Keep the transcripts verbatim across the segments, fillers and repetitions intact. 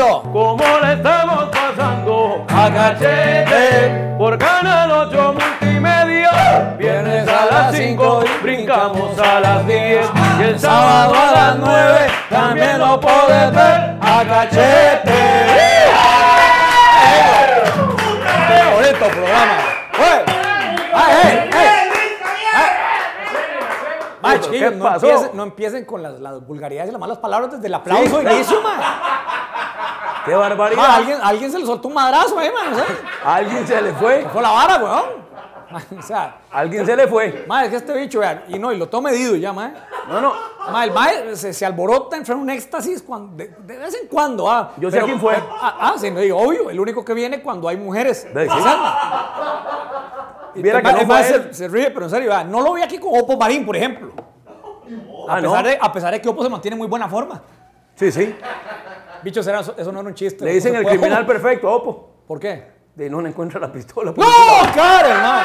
eso. ¿Cómo le estamos pasando a Cachete? Por Canal ocho Multimedia. Viernes a las cinco, brincamos a las diez. Y el sábado a las nueve también lo puedes ver a Cachete. ¡Qué bonito programa! ¡Ay, hey, hey! Ay, chiquillos, ¿Qué no pasó? empiecen, no empiecen con las, las vulgaridades y las malas palabras desde el aplauso Sí. inicio, man. ¡Qué barbaridad! Ma, alguien, alguien se le soltó un madrazo ahí, man. O sea, ¿A alguien se le fue? fue la vara, weón. Ma, o sea, ¿A alguien se le fue? ma, es que este bicho, vean, y no, y lo tengo medido ya, ma. No, no. Ma, el ma se, se alborota, entra en un éxtasis cuando, de, de vez en cuando, ah. Yo sé quién fue. Ah, ah, sí, no digo, obvio, el único que viene cuando hay mujeres. ¿De sí? Y Viera el que ma- no el fue ma él. se, se ríe, pero en serio, vean, no lo vi aquí con Oppo Marín, por ejemplo. A, Ah, ¿no? pesar de, a pesar de que Oppo se mantiene en muy buena forma. Sí, sí. Bicho, será- eso, eso no era un chiste. Le no dicen se el puede- criminal perfecto, Opo. ¿Por qué? De no le encuentra la pistola. ¡No, Karen, man!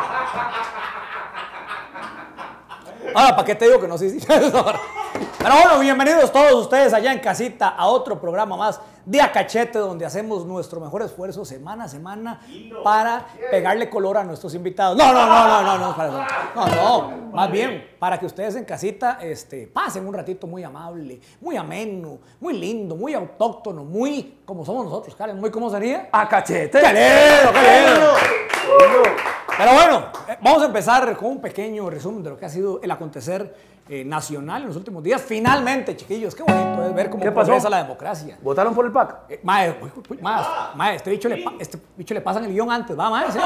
Ahora, ¿para qué te digo que no? Sí, sí. Pero bueno, bienvenidos todos ustedes allá en casita a otro programa más de A Cachete, donde hacemos nuestro mejor esfuerzo semana a semana para pegarle color a nuestros invitados. No, no, no, no, no, no, para eso. No, no, más bien para que ustedes en casita este, pasen un ratito muy amable, muy ameno, muy lindo, muy autóctono, muy como somos nosotros, Karen, muy como sería. ¡A Cachete! ¡Qué lindo, qué lindo! Pero bueno, eh, vamos a empezar con un pequeño resumen de lo que ha sido el acontecer eh, nacional en los últimos días. Finalmente, chiquillos, qué bonito es ver cómo ¿Qué pasó? progresa la democracia. ¿Votaron por el P A C? Eh, mae, uy, uy, uy, mae, mae, este bicho le, pa- este bicho le pasan el guión antes, va, mae, ¿sí?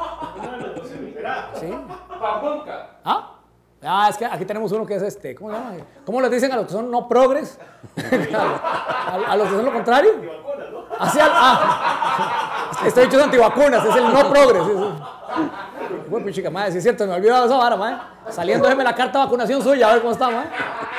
¿Sí? ¿Ah? Ah, es que aquí tenemos uno que es este, ¿cómo se llama? ¿Cómo les dicen a los que son no progres? a, a los que son lo contrario. Así al, ah, este bicho es antivacunas, es el no progres. es- es- Bueno, chica, madre, sí es cierto, me he olvidado de esa vara, madre. Saliendo, déjeme la carta de vacunación suya, a ver cómo está, madre.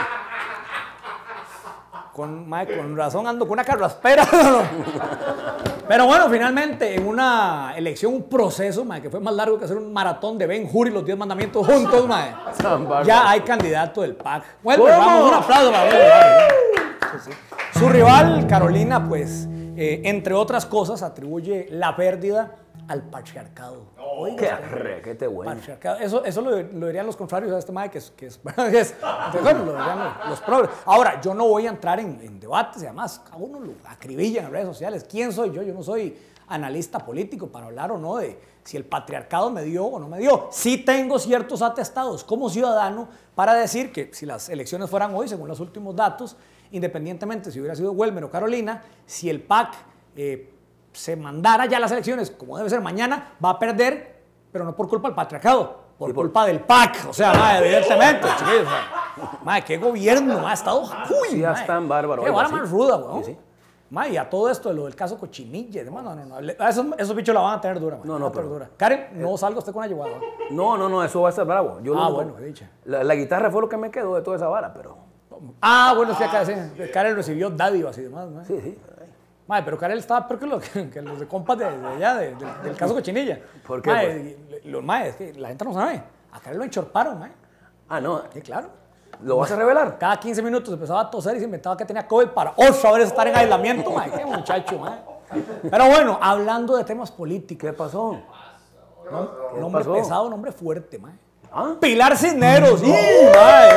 Con, madre, con razón ando con una carraspera. Pero bueno, finalmente, en una elección, un proceso, madre, que fue más largo que hacer un maratón de Ben Hur y los diez mandamientos juntos, madre. Ya hay candidato del P A C. Bueno, pues, ¿Cómo? vamos, un aplauso para Ben. Sí, sí. Su rival, Carolina, pues, eh, entre otras cosas, atribuye la pérdida al patriarcado. Oiga, ¡Qué requete bueno! patriarcado. Eso, eso lo, lo dirían los contrarios a este mae que es, que es, que es bueno, lo dirían los, los progres. Ahora, yo no voy a entrar en, en debates y además a uno lo acribillan en redes sociales. ¿Quién soy yo? Yo no soy analista político para hablar o no de si el patriarcado me dio o no me dio. Sí tengo ciertos atestados como ciudadano para decir que si las elecciones fueran hoy, según los últimos datos, independientemente si hubiera sido Welmer o Carolina, si el P A C eh, se mandara ya las elecciones como debe ser mañana, va a perder, pero no por culpa del patriarcado, por, por- culpa del P A C. O sea, madre, evidentemente, chiquillos. O sea, madre, qué gobierno, madre, ha estado... Uy, Sí, ya madre, están bárbaros, Qué oiga, vara sí. más ruda, weón. Sí, sí. Madre, y a todo esto de lo del caso Cochinilla, no, no, no, no. le- a Esos, esos bichos la van a tener dura, madre. No, la no, van a tener pero- dura. Karen, no salga usted con una yeguada. No, no, no, eso va a estar bravo. Yo Ah, lo- bueno, qué dicha. La, la guitarra fue lo que me quedó de toda esa vara, pero... Ah, bueno, es que acá sí, Karen recibió dádivas y demás, ¿no? Sí, sí. Madre, pero Karel estaba peor que, lo, que, que los de compas de, de allá, de- de- del caso Cochinilla. ¿Por qué, Madre, los madres, es que la gente no sabe. A Karel lo enchorparon, madre. Ah, no. Sí, claro. ¿Lo vas a revelar? Cada quince minutos empezaba a toser y se inventaba que tenía COVID para otra vez estar en aislamiento, madre. Qué muchacho, madre. Pero bueno, hablando de temas políticos. ¿Qué pasó? Nom- nombre pasó? pesado, nombre fuerte, madre. ¿Ah? Pilar Cisneros. ¡Sí, madre!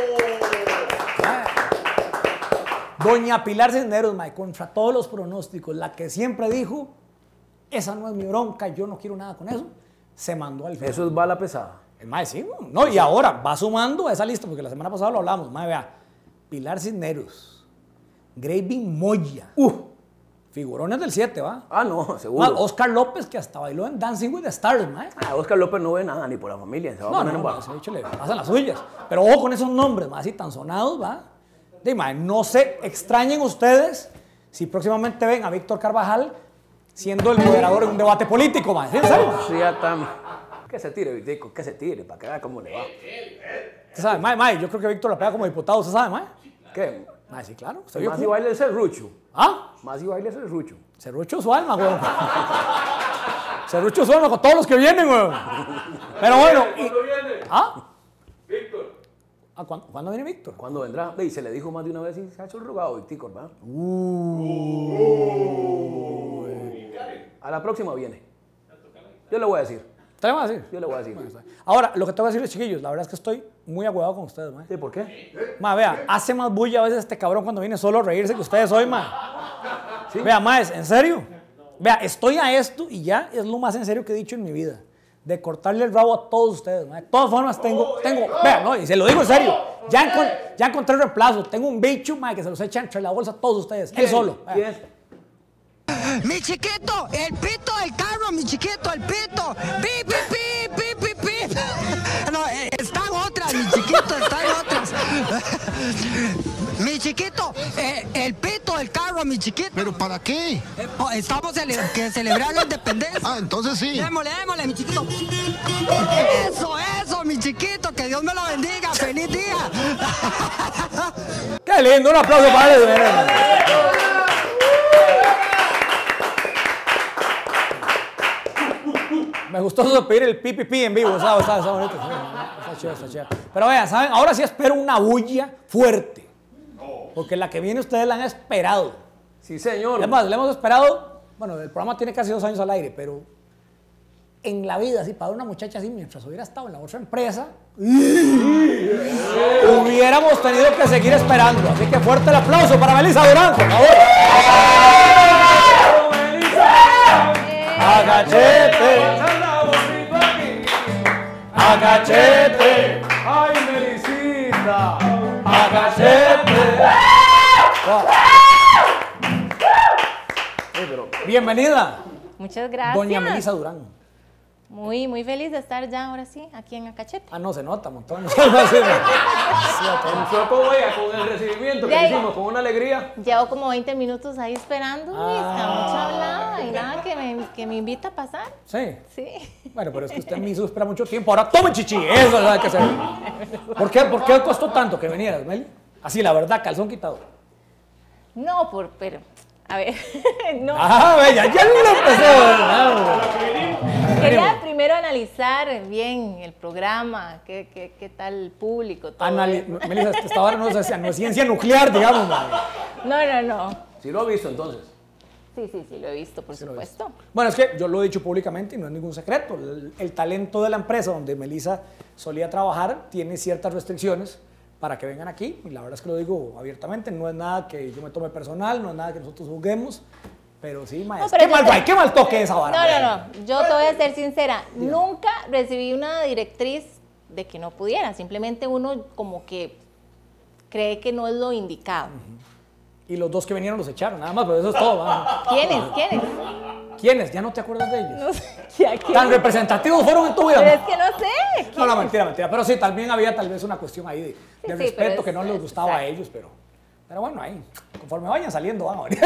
Doña Pilar Cisneros, mae, contra todos los pronósticos, la que siempre dijo, esa no es mi bronca, yo no quiero nada con eso, se mandó al final. Eso es bala pesada. El mae, sí, no, y ahora va sumando a esa lista, porque la semana pasada lo hablamos, mae, vea, Pilar Cisneros, Graving Moya, uh, figurones del siete, ¿va? Ah, no, Mae, seguro. Oscar López, que hasta bailó en Dancing with the Stars, mae. Ah, Oscar López no ve nada, ni por la familia. Se va a No, poner no, en no, bajo. ese bicho le pasan las suyas. Pero ojo con esos nombres, más así tan sonados, ¿va? De, mae, no se extrañen ustedes si próximamente ven a Víctor Carvajal siendo el moderador en un debate político, mae. ¿Sí, en serio? Sí, ya está. Que se tire, Vitico, que se tire, para que vea cómo le va. ¿Usted sabe, mae, mae? Yo creo que Víctor la pega como diputado, ¿usted sabe, mae? ¿Qué? Mae, sí, claro. ¿Usted vio Más y cómo? baile el serrucho. ¿Ah? Más y baile el serrucho. Cerrucho su alma, weón. Cerrucho su alma con todos los que vienen, weón. Pero bueno. y- ¿Cuándo viene? ¿Ah? Víctor. Ah, ¿cuándo, ¿cuándo viene Víctor? ¿Cuándo vendrá? Y se le dijo más de una vez y se ha hecho el rogado, Víctor, ¿verdad? Uh. A la próxima viene. Yo le voy a decir. ¿Te lo vas a decir? Yo le voy a decir. Bueno, ahora, lo que te voy a decir, chiquillos, la verdad es que estoy muy agüevado con ustedes, ma. ¿Sí? ¿Por qué? Ma, vea, hace más bulla a veces este cabrón cuando viene solo a reírse que ustedes hoy, ma. ¿Sí? Vea, maes, ¿en serio? Vea, estoy a esto y ya es lo más en serio que he dicho en mi vida. De cortarle el rabo a todos ustedes, ma. De todas formas, tengo, tengo, vea, no, y se lo digo en serio. Ya, encon, ya encontré el reemplazo. Tengo un bicho, ma, que se los echa entre la bolsa a todos ustedes. Él solo. Vea. ¿Quién es? Mi chiquito, el pito del carro, mi chiquito, el pito. Pi, pi, pi, pi, pi, pi. No, eh, están otras, mi chiquito, están otras. Mi chiquito, eh, el pito del carro, mi chiquito. ¿Pero para qué? Eh, oh, estamos cele que celebrando la independencia. Ah, entonces sí. Démosle, démosle, mi chiquito. Eso, eso, mi chiquito, que Dios me lo bendiga. Feliz día. Qué lindo, un aplauso para él. Me gustó eso de pedir el pi, pi, pi en vivo, ¿sabes? Está, está bonito. Está chido, está chido. Pero vean, ¿saben? Ahora sí espero una bulla fuerte. Porque la que viene ustedes la han esperado. Sí, señor. Es más, la hemos esperado. Bueno, el programa tiene casi dos años al aire, pero en la vida, así, para una muchacha así, mientras hubiera estado en la otra empresa, hubiéramos tenido que seguir esperando. Así que fuerte el aplauso para Melissa Durán, por favor. Agachete, agachete, ay, Melisita, agachete. Wow. Sí, pero Bienvenida, Muchas gracias. doña Melissa Durán. Muy, muy feliz de estar ya ahora sí, aquí en Acachete. Ah, no, se nota un montón. comenzó como ella, con el recibimiento que Ya, ya. hicimos, con una alegría. Llevo como veinte minutos ahí esperando, Ah. está mucho hablada y nada que me, que me invita a pasar. Sí. Sí. Bueno, pero es que usted me hizo esperar mucho tiempo. Ahora tome chichi. Eso es lo que hay que hacer. ¿Por qué, ¿Por qué costó tanto que vinieras, Meli? Así, la verdad, calzón quitado. No, por, pero, a ver, no. Ah, ve, ya, ya lo empezó. Quería primero analizar bien el programa, qué, qué, qué tal el público, todo Anali eso. Melissa, esta hora no es, no es ciencia nuclear, digamos. Man. No, no, no. Si lo ha visto entonces. Sí, sí, sí, lo he visto, por Sí lo he supuesto. Bueno, es que yo lo he dicho públicamente y no es ningún secreto. El, el talento de la empresa donde Melissa solía trabajar tiene ciertas restricciones para que vengan aquí. Y la verdad es que lo digo abiertamente. No es nada que yo me tome personal, no es nada que nosotros juguemos. Pero sí, maestro. pero qué yo mal, te- guay, qué mal toque esa vara. No, no, no. Yo te voy a ser sincera. Nunca recibí una directriz de que no pudiera. Simplemente uno como que cree que no es lo indicado. Y los dos que vinieron los echaron, nada más, pero eso es todo. ¿Va? ¿Quiénes? ¿Quiénes? ¿Quiénes? ¿Ya no te acuerdas de ellos? No sé. ¿A quiénes? ¿Tan representativos fueron en tu vida? Pero es que no sé. No, no, mentira, mentira. Pero sí, también había tal vez una cuestión ahí de, de Sí, sí, respeto pero es- que no les gustaba a exacto. ellos, pero, pero bueno, ahí, conforme vayan saliendo, van a venir.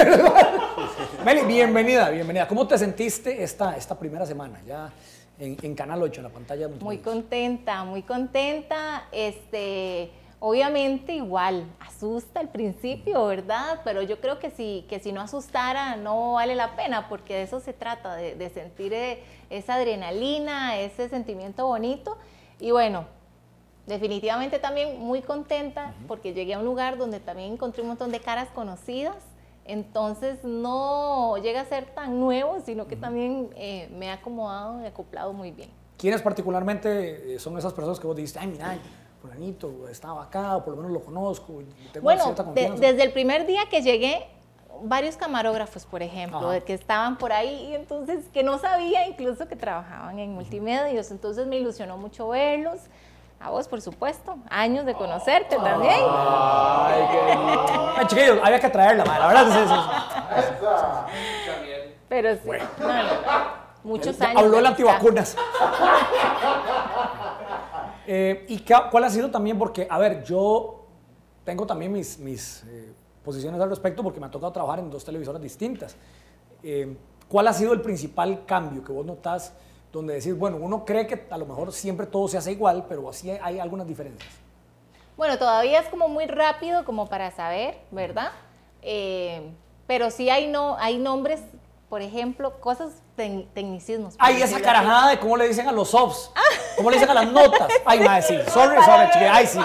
Meli, bienvenida, bienvenida. ¿Cómo te sentiste esta, esta primera semana ya en, en Canal ocho, en la pantalla de Muy Multimedios? contenta, muy contenta. Este, obviamente igual, asusta al principio, ¿verdad? Pero yo creo que si, que si no asustara no vale la pena, porque de eso se trata, de, de sentir eh, esa adrenalina, ese sentimiento bonito. Y bueno, definitivamente también muy contenta porque llegué a un lugar donde también encontré un montón de caras conocidas. Entonces no llega a ser tan nuevo, sino que también eh, me he acomodado y acoplado muy bien. ¿Quiénes particularmente eh, son esas personas que vos dijiste, ay, mira, fulanito estaba acá, o por lo menos lo conozco, y tengo Bueno, cierta de- confianza? desde el primer día que llegué, varios camarógrafos, por ejemplo, Ajá. de que estaban por ahí, y entonces que no sabía incluso que trabajaban en multimedios, entonces me ilusionó mucho verlos. A vos, por supuesto, años de conocerte también. Ay, qué lindo. Ay, chiquillos, había que traerla, madre, la verdad es eso. Pero sí, no, no, muchos Ya años. habló de el amistad. antivacunas. Eh, ¿Y qué- cuál ha sido también? Porque, a ver, yo tengo también mis, mis eh, posiciones al respecto porque me ha tocado trabajar en dos televisoras distintas. Eh, ¿Cuál ha sido el principal cambio que vos notás donde decís, bueno, uno cree que a lo mejor siempre todo se hace igual, pero así hay, hay algunas diferencias? Bueno, todavía es como muy rápido como para saber, ¿verdad? Eh, pero sí hay, no, hay nombres, por ejemplo, cosas, tec- tecnicismos. por Ay, esa decirlo así. carajada de cómo le dicen a los subs, cómo le dicen a las notas. Ay, madre, sí, sorry, sorry, chiquilla, ay, sí.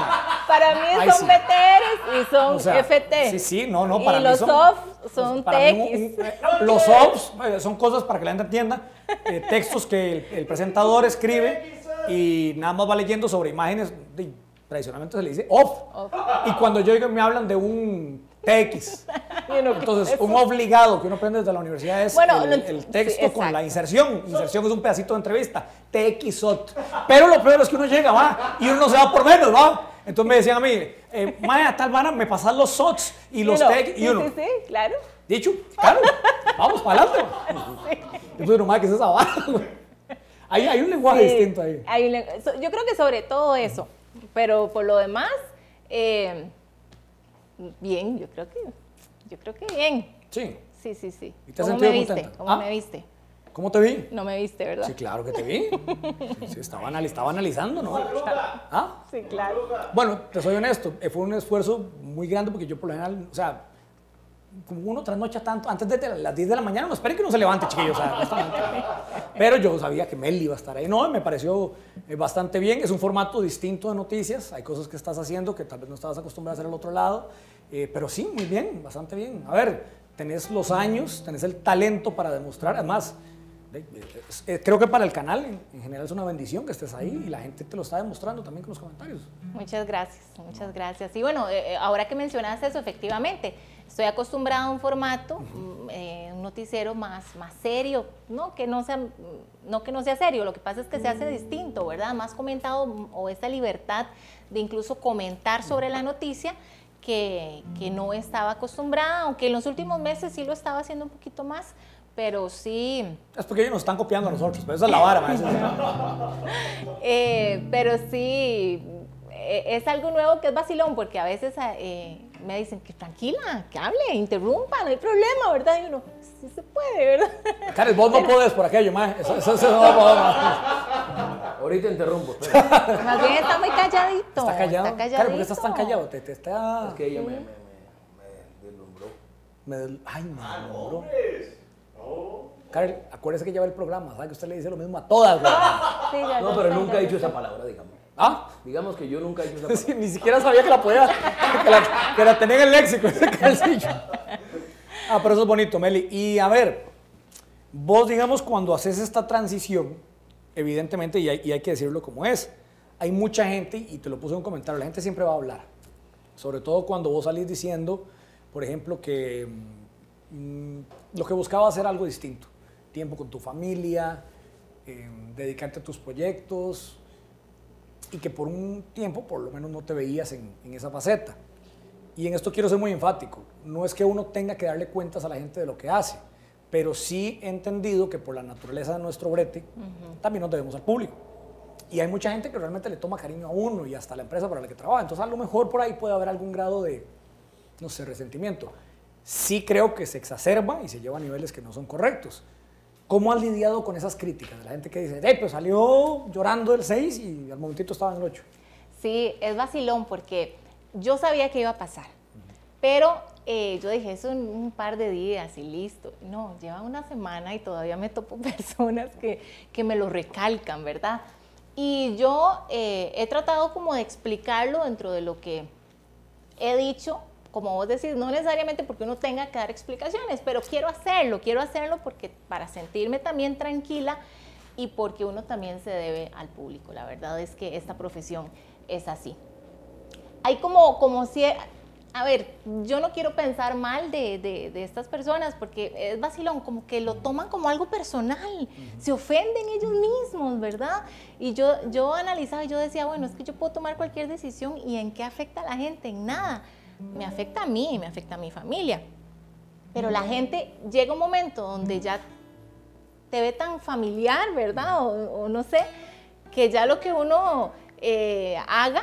Para mí Ay, son sí. B T Rs y son O sea, F T. sí, sí, no, no, para y mí los son- soft son para T mí un- X. un- eh, los softs eh, son cosas para que la gente entienda, eh, textos que el, el presentador escribe y nada más va leyendo sobre imágenes, de- tradicionalmente se le dice off. Off. Y cuando yo digo, me hablan de un T X. Y uno, ¿qué Entonces, es un eso? obligado que uno aprende desde la universidad es Bueno, el, no- el sí, texto con exacto. la inserción. Inserción es un pedacito de entrevista. T X O T. Pero lo peor es que uno llega, va, y uno no se va por menos, va. Entonces me decían a mí, eh, Maya, tal vana, me pasan los S O Ts y los uno, T X. Y sí, uno, sí, sí, claro. dicho, claro, vamos para adelante. Entonces, nomás, ¿qué es esa vara? Hay, hay un lenguaje Sí, distinto ahí. hay un lengu- so- yo creo que sobre todo eso, pero por lo demás, eh, bien, yo creo que, yo creo que bien. Sí. Sí, sí, sí. ¿Y te has ¿Cómo sentido me viste? contenta? ¿Cómo ¿Ah? me viste? ¿Cómo te vi? No me viste, ¿verdad? Sí, claro que te vi. Sí, sí, estaba, anal- estaba analizando, ¿no? ¿Ah? Sí, claro. Bueno, te soy honesto, eh, fue un esfuerzo muy grande porque yo por lo general, o sea, como uno trasnocha tanto, antes de las diez de la mañana, no esperen que no se levante, chiquillos, o sea, honestamente. Pero yo sabía que Mel iba a estar ahí. No, me pareció eh, bastante bien, es un formato distinto de noticias, hay cosas que estás haciendo que tal vez no estabas acostumbrado a hacer al otro lado, eh, pero sí, muy bien, bastante bien. A ver, tenés los años, tenés el talento para demostrar, además, eh, eh, creo que para el canal en, en general es una bendición que estés ahí y la gente te lo está demostrando también con los comentarios. Muchas gracias, muchas gracias. Y bueno, eh, ahora que mencionaste eso, efectivamente, estoy acostumbrada a un formato, mm, eh, un noticiero más, más serio, no que no, sea, no que no sea serio, lo que pasa es que se hace distinto, ¿verdad? Más comentado, mm, o esta libertad de incluso comentar sobre la noticia que, que no estaba acostumbrada, aunque en los últimos meses sí lo estaba haciendo un poquito más, pero sí... Es porque ellos nos están copiando a nosotros, pero esa es la vara, maestro. Eh, pero sí, eh, es algo nuevo que es vacilón, porque a veces eh, me dicen que tranquila, que hable, interrumpa, no hay problema, ¿verdad? Y uno, sí se puede, ¿verdad? Karen, vos no podés por aquello, ma. Eso, eso, eso no va a poder, ma. Ahorita interrumpo, espera. Más bien está muy calladito. Está callado. Está calladito. Karen, ¿por qué estás tan callado? Te, te está... Es que ella me, me, me, me deslumbró. Me del- Ay, me deslumbró. Karen, acuérdese que lleva el programa, ¿sabe que usted le dice lo mismo a todas, güey? Sí, ya, No, ya pero está, nunca ya he dicho está. esa palabra, digamos. ¿Ah? Digamos que yo nunca he dicho esa palabra. Sí, ni siquiera sabía que la podía, que la, que la tenía en el léxico, ese calcillo. Ah, pero eso es bonito, Meli. Y a ver, vos, digamos, cuando haces esta transición, evidentemente, y hay, y hay que decirlo como es, hay mucha gente, y te lo puse en un comentario, la gente siempre va a hablar. Sobre todo cuando vos salís diciendo, por ejemplo, que mm, lo que buscaba hacer algo distinto. Tiempo con tu familia, eh, dedicarte a tus proyectos, y que por un tiempo, por lo menos, no te veías en, en esa faceta. Y en esto quiero ser muy enfático. No es que uno tenga que darle cuentas a la gente de lo que hace, pero sí he entendido que por la naturaleza de nuestro brete, uh-huh, también nos debemos al público. Y hay mucha gente que realmente le toma cariño a uno y hasta la empresa para la que trabaja. Entonces, a lo mejor por ahí puede haber algún grado de, no sé, resentimiento. Sí creo que se exacerba y se lleva a niveles que no son correctos. ¿Cómo has lidiado con esas críticas de la gente que dice, hey, pues salió llorando el seis y al momentito estaba en el ocho? Sí, es vacilón porque yo sabía que iba a pasar, pero eh, yo dije, eso en un par de días y listo. No, lleva una semana y todavía me topo personas que, que me lo recalcan, ¿verdad? Y yo eh, he tratado como de explicarlo dentro de lo que he dicho, como vos decís, no necesariamente porque uno tenga que dar explicaciones, pero quiero hacerlo, quiero hacerlo porque para sentirme también tranquila y porque uno también se debe al público. La verdad es que esta profesión es así. Hay como, como si, a ver, yo no quiero pensar mal de, de, de estas personas porque es vacilón, como que lo toman como algo personal, uh-huh, se ofenden ellos mismos, ¿verdad? Y yo, yo analizaba y yo decía, bueno, es que yo puedo tomar cualquier decisión y ¿en qué afecta a la gente? En nada. Me afecta a mí, me afecta a mi familia. Pero la gente llega un momento donde ya te ve tan familiar, ¿verdad? O, o no sé, que ya lo que uno eh, haga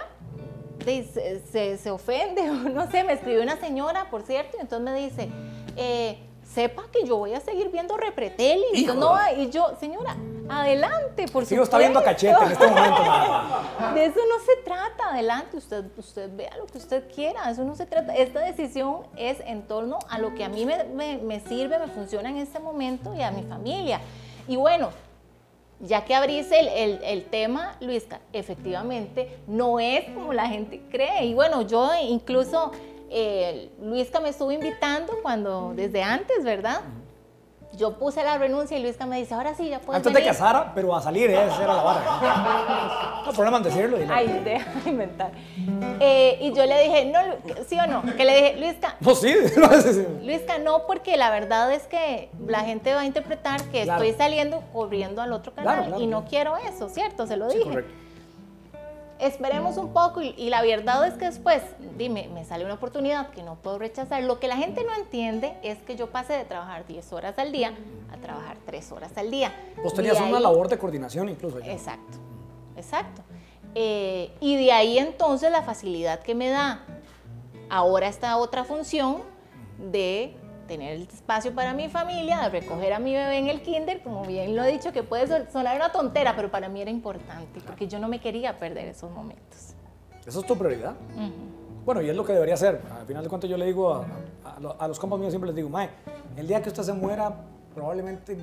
se, se, se ofende, o no sé. Me escribió una señora, por cierto, y entonces me dice, eh, sepa que yo voy a seguir viendo Repretel y, yo, no, y yo, señora, adelante, por Sí, lo está viendo a cachete en este momento. Man. De eso no se trata, adelante, usted, usted vea lo que usted quiera, eso no se trata. Esta decisión es en torno a lo que a mí me, me, me sirve, me funciona en este momento y a mi familia. Y bueno, ya que abrís el, el, el tema, Luisca, efectivamente no es como la gente cree. Y bueno, yo incluso, eh, Luisca me estuvo invitando cuando, desde antes, ¿verdad? Yo puse la renuncia y Luisca me dice, ahora sí, ya puedes Antes venir. de casar, pero a salir, esa era la vara. No problema en decirlo. Y no. Ay, deja de inventar. Eh, y yo le dije, no, ¿sí o no? Que le dije, Luisca, No, sí. No, sí, sí. Luisca, no, porque la verdad es que la gente va a interpretar que Claro. estoy saliendo corriendo al otro canal Claro, claro, y no claro. quiero eso, ¿cierto? Se lo Sí, dije. correcto. Esperemos un poco y, y la verdad es que después, dime, me sale una oportunidad que no puedo rechazar. Lo que la gente no entiende es que yo pasé de trabajar diez horas al día a trabajar tres horas al día. Vos tenías De una ahí- labor de coordinación incluso. Ya. Exacto, exacto. Eh, y de ahí entonces la facilidad que me da ahora esta otra función de tener el espacio para mi familia, de recoger a mi bebé en el kinder, como bien lo he dicho, que puede son- sonar una tontera, pero para mí era importante, porque yo no me quería perder esos momentos. Eso es tu prioridad. Ujú. Bueno, y es lo que debería ser. Al final de cuentas yo le digo a, a- a lo- a los compas míos, siempre les digo, mae, el día que usted se muera, probablemente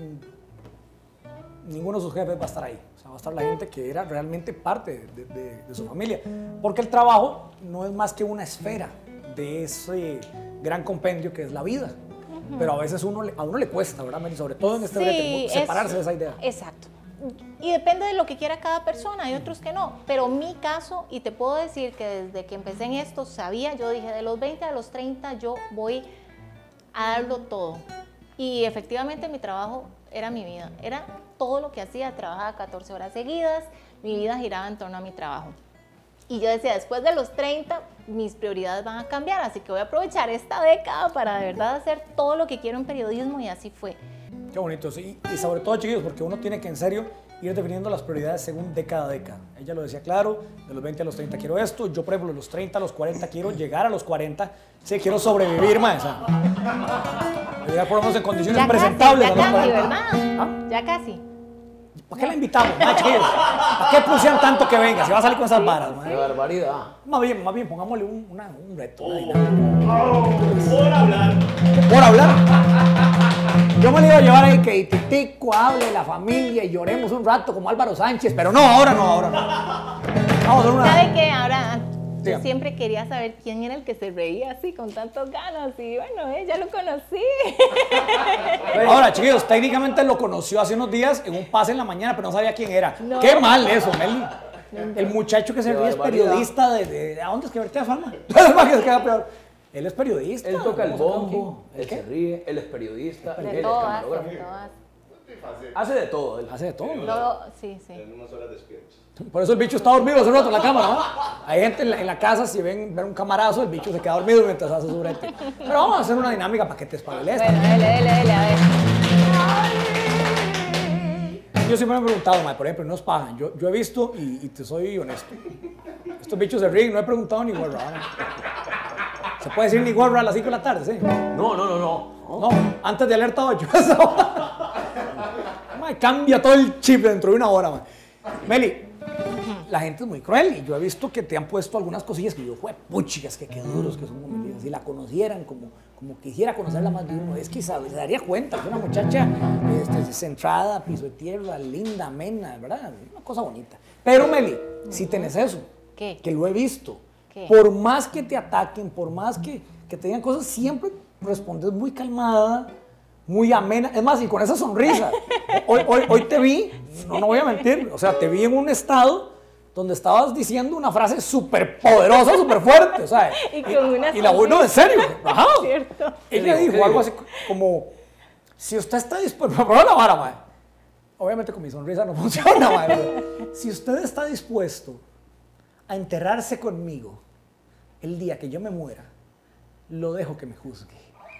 ninguno de sus jefes va a estar ahí. O sea, va a estar la gente que era realmente parte de, de- de su familia. Porque el trabajo no es más que una esfera de ese gran compendio que es la vida. Pero a veces uno, le- a uno le cuesta, ¿verdad, Meli? Sobre todo en este Sí, brete, es- separarse de esa idea. Exacto. Y depende de lo que quiera cada persona, hay otros que no. Pero mi caso, y te puedo decir que desde que empecé en esto, sabía, yo dije, de los veinte a los treinta yo voy a darlo todo. Y efectivamente mi trabajo era mi vida, era todo lo que hacía, trabajaba catorce horas seguidas, mi vida giraba en torno a mi trabajo. Y yo decía, después de los treinta, mis prioridades van a cambiar, así que voy a aprovechar esta década para de verdad hacer todo lo que quiero en periodismo, y así fue. Qué bonito, sí. Y sobre todo, chiquillos, porque uno tiene que en serio ir definiendo las prioridades según década a década. Ella lo decía claro, de los veinte a los treinta quiero esto, yo por ejemplo de los treinta a los cuarenta quiero llegar a los cuarenta, sí, quiero sobrevivir, más. Llegar por lo menos en condiciones Ya presentables. casi, ya a los casi, cuarenta. ¿verdad? ¿Ah? Ya casi. ¿Para qué la invitamos, ma, chiquillos? ¿Para qué pusieron tanto que venga? Si va a salir con esas varas, ma. ¡Qué barbaridad! Más bien, más bien, pongámosle un, una- un reto. una dinámica. Por hablar. Por hablar. Yo me lo iba a llevar ahí que Titico hable de la familia y lloremos un rato como Álvaro Sánchez, pero no, ahora no, ahora no. Vamos a hacer una... ¿Sabe qué? Ahora, yo Dígame. siempre quería saber quién era el que se reía así con tantas ganas, y bueno, eh, ya lo conocí. Ahora, chiquillos, técnicamente lo conoció hace unos días en un pase en la mañana, pero no sabía quién era. No. Qué mal eso, Meli. El muchacho que se Qué ríe es barbaridad. periodista de, de, de- ¿a dónde es que vertea fama? Es que se queda peor. Él es periodista. Él toca el ¿Cómo se llama? bombo, ¿El él qué? se ríe, él es periodista, él De es todo hace, camarógrafo. de todo hace. Hace de todo. Él. Hace de todo. ¿no? Todo, sí, sí. En unas horas despiertos. Por eso el bicho está dormido hace rato en la cámara, ¿no? Hay gente en la, en la casa, si ven, ven un camarazo, el bicho se queda dormido mientras hace su brete. Pero vamos a hacer una dinámica para que te espabiles. Bueno, dele, dele, dele, a ver. Yo siempre me he preguntado, mae, por ejemplo, no es paja. Yo, yo he visto, y, y te soy honesto, estos bichos se ríen, no he preguntado ni gorra. ¿no? Se puede decir ni gorra a las cinco de la tarde, ¿sí? No, no, no, no. No, antes de alerta ocho. Mae, cambia todo el chip dentro de una hora, mae. Meli, la gente es muy cruel y yo he visto que te han puesto algunas cosillas que yo, fue puchicas, que qué duros que son Meli. Si la conocieran como, como quisiera conocerla más de uno, es que sabe, se daría cuenta, es una muchacha este, centrada, piso de tierra, linda, amena, ¿verdad? Una cosa bonita. Pero Meli, si tenés eso, ¿Qué? que lo he visto, ¿Qué? por más que te ataquen, por más que, que te digan cosas, siempre respondes muy calmada, muy amena. Es más, y con esa sonrisa. Hoy, hoy, hoy te vi, no, no voy a mentir, o sea, te vi en un estado donde estabas diciendo una frase súper poderosa, súper fuerte, o sea. Y con una y la voy, no, en serio. Ajá. Cierto. Ella ¿Qué dijo dijo? algo así como, si usted está dispuesto, pero la vara, mae. Obviamente con mi sonrisa no funciona, mae, pero si usted está dispuesto a enterrarse conmigo el día que yo me muera, lo dejo que me juzgue.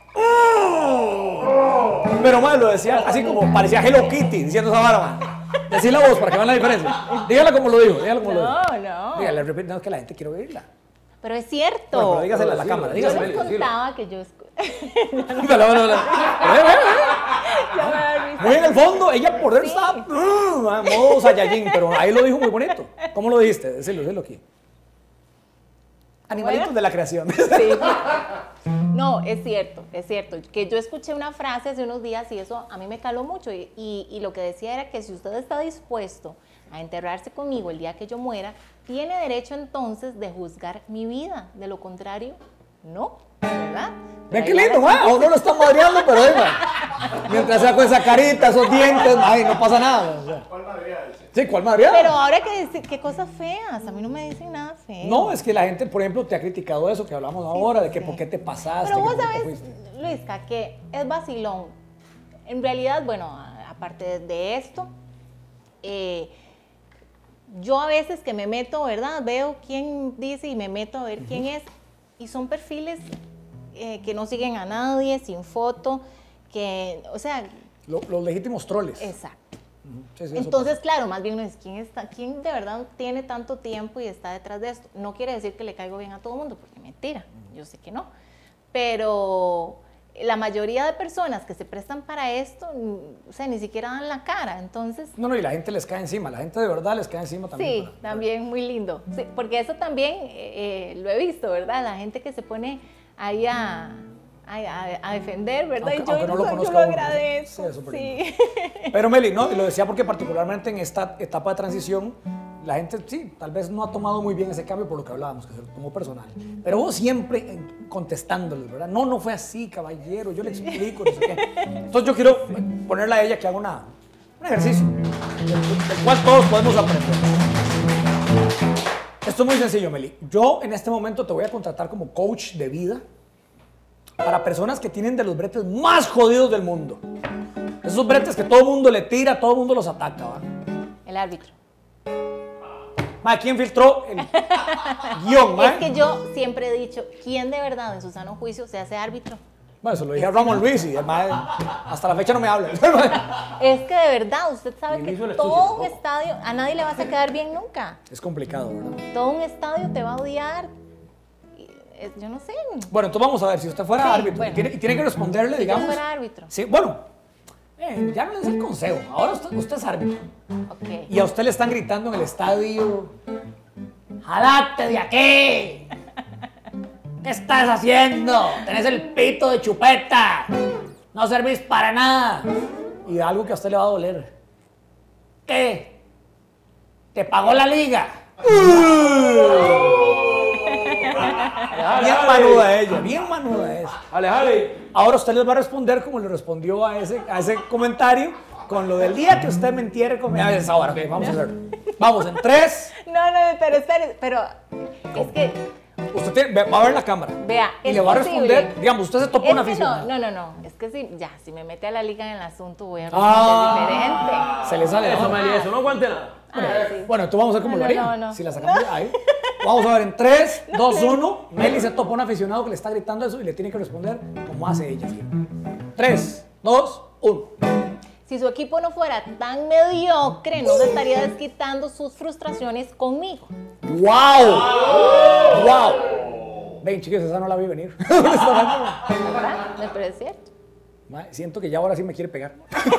Pero mae, lo decía así como parecía Hello Kitty diciendo esa vara, mae. Decí la voz para que vean la diferencia. Dígala como lo dijo, dígala como lo dijo. No, no. Dígale, repite, no, es que la gente quiere oírla. Pero es cierto. Bueno, pero dígasela a la Pero cámara, decilo, Yo dígasela. les Meli, decilo. contaba que yo escu- Dígala, dígala, dígala. Ve, ve, ve. Ya me da risa. Muy en el fondo, ella por dentro estaba uh, modo Saiyajin, pero ahí lo dijo muy bonito. ¿Cómo lo dijiste? Decilo, decilo aquí. Animalitos Bueno. de la creación. Sí. No, es cierto, es cierto. Que yo escuché una frase hace unos días y eso a mí me caló mucho. Y, y, y lo que decía era que si usted está dispuesto a enterrarse conmigo el día que yo muera, tiene derecho entonces de juzgar mi vida. De lo contrario, no, ¿verdad? Ve Pero qué ahí va lindo, la- ¿eh? A uno lo está madreando, pero oiga, mientras sea con esa carita, esos dientes, ay, no pasa nada. O sea. ¿Cuál madre dice? Sí, ¿cuál madreada? Pero ahora que decir, qué cosas feas, a mí no me dicen nada feo. No, es que la gente, por ejemplo, te ha criticado eso que hablamos ahora, de que sí. por qué te pasaste. Pero que vos por qué te sabes, fuiste. Luisca, que es vacilón. En realidad, bueno, a- aparte de esto, eh, yo a veces que me meto, ¿verdad? Veo quién dice y me meto a ver quién es. Y son perfiles eh, que no siguen a nadie, sin foto, que, o sea, Lo- los legítimos troles. exacto. Sí, sí, eso Entonces, claro, más bien no es quién está, quién de verdad tiene tanto tiempo y está detrás de esto. No quiere decir que le caigo bien a todo el mundo, porque mentira, yo sé que no. Pero la mayoría de personas que se prestan para esto, mm, o sea, ni siquiera dan la cara. Entonces, pasa. No, no, y la gente les cae encima, la gente de verdad les cae encima también. sí, también muy lindo. Sí, porque eso también eh, eh, lo he visto, ¿verdad? La gente que se pone ahí a, a, a- a defender, ¿verdad? Aunque- y yo, aunque no lo yo conozca lo uno. agradezco. Sí, es súper Sí. Pero Meli, no, y lo decía porque particularmente en esta etapa de transición, la gente sí, tal vez no ha tomado muy bien ese cambio por lo que hablábamos, que se lo tomó personal. Pero vos siempre eh, contestándoles, ¿verdad? No, no fue así, caballero, yo le explico, no sé qué. Entonces yo quiero ponerle a ella que haga una, un ejercicio del, del cual todos podemos aprender. Esto es muy sencillo, Meli. Yo en este momento te voy a contratar como coach de vida para personas que tienen de los bretes más jodidos del mundo. Esos bretes que todo el mundo le tira, todo el mundo los ataca, ¿va? El árbitro. Ma, ¿quién filtró el guión, ma? Es que yo siempre he dicho, ¿quién de verdad en su sano juicio se hace árbitro? Bueno, se lo dije a Ramón Luis y el ma, hasta la fecha no me habla. Es que de verdad, usted sabe Ni que hizo el todo estudio un tampoco. estadio, a nadie le vas a quedar bien nunca. Es complicado, ¿verdad? Todo un estadio te va a odiar. Y, eh, Yo no sé. Bueno, entonces vamos a ver, si usted fuera Sí, árbitro bueno. y, tiene, y tiene que responderle, Si yo digamos... fuera árbitro. Sí, bueno, eh, ya no le des el consejo. Ahora usted, usted es árbitro. Ok. Y a usted le están gritando en el estadio, ¡jalate de aquí! ¿Qué estás haciendo? Tenés el pito de chupeta. No servís para nada. Y algo que a usted le va a doler. ¿Qué? ¿Te pagó la liga? Bien manuda ella, bien manuda es. Jale, jale. Ahora usted les va a responder como le respondió a ese, a ese comentario con lo del día que usted me entierre con... A ver, es ahora, ok, vamos a hacerlo. Vamos, en tres. No, no, pero espere, pero es que, Usted tiene- ve- va a ver la cámara. vea, Y es le va a posible. responder, digamos, usted se topó Es una que aficionada. no, no, no, no, es que si, ya, si me mete a la liga en el asunto voy a responder Ah, diferente. se le sale. Eso, ¿no? Meli, eso no aguante nada. Ah, sí. Bueno, entonces vamos a ver cómo No, lo no, haría. no, no. Si la sacamos de ahí. Vamos a ver en tres, dos, uno. Meli se topa un aficionado que le está gritando eso y le tiene que responder como hace ella siempre. tres, dos, uno. Si su equipo no fuera tan mediocre, no se estaría desquitando sus frustraciones conmigo. ¡Wow! ¡Wow! Ven, chicos, esa no la vi venir. ¿Verdad? Pero es cierto. Ma, siento que ya ahora sí me quiere pegar.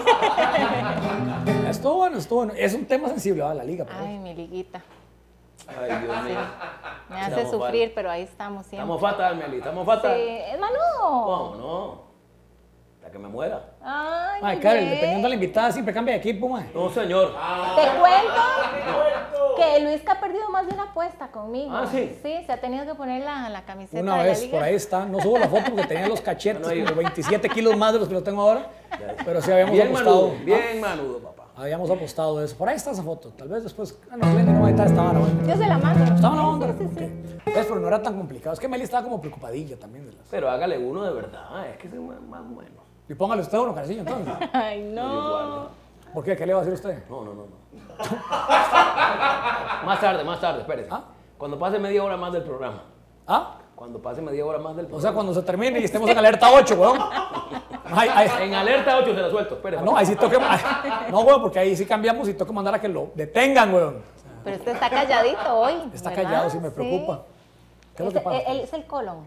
Estuvo bueno, estuvo bueno. Es un tema sensible, ¿va? La liga. Pero... Ay, mi liguita. Ay, Dios mío. Me hace Estamos sufrir, mal. pero ahí estamos siempre. Estamos fatal, Meli, estamos Sí, fatal. es malo. ¿Cómo no? Hasta que me muera. Ay, Ma, mi Karen, bebé. dependiendo de la invitada, siempre cambia de equipo, ma. No, señor. Te cuento que Luisca ha perdido más de una apuesta conmigo. Ah, ¿sí? Sí, se ha tenido que poner la, la camiseta Una de vez, la liga. por ahí está. No subo la foto porque tenía los cachetes, Bueno, ahí- como veintisiete kilos más de los que lo tengo ahora. Pero sí habíamos Bien apostado. manudo, bien manudo, papá. Habíamos apostado de eso. Por ahí está esa foto. Tal vez después. Ah, no, Glendy no va a estar esta vara, bueno. Yo se la mando. Estaba en la onda. Sí, sí, sí. Ok. ¿Ves? Pero no era tan complicado. Es que Meli estaba como preocupadilla también de las. Pero hágale uno de verdad, es que es más más bueno. Y póngale usted uno, Carcillo, entonces. Ay, Yo no. igual. ¿Por qué? ¿Qué le va a decir usted? No, no, no, no. Más tarde, más tarde, espérese. ¿Ah? Cuando pase media hora más del programa. ¿Ah? Cuando pase media hora más del O programa. sea, cuando se termine y estemos en alerta ocho, weón. Ay, ay. En alerta ocho se la suelto, espere. Ah, no, ahí sí toque. ay, no, weón, porque ahí sí cambiamos y toca mandar a que lo detengan, weón. Pero usted está calladito hoy. Está ¿verdad? callado, sí me preocupa. ¿Qué es lo Ese- que pasa? él- él es el colon.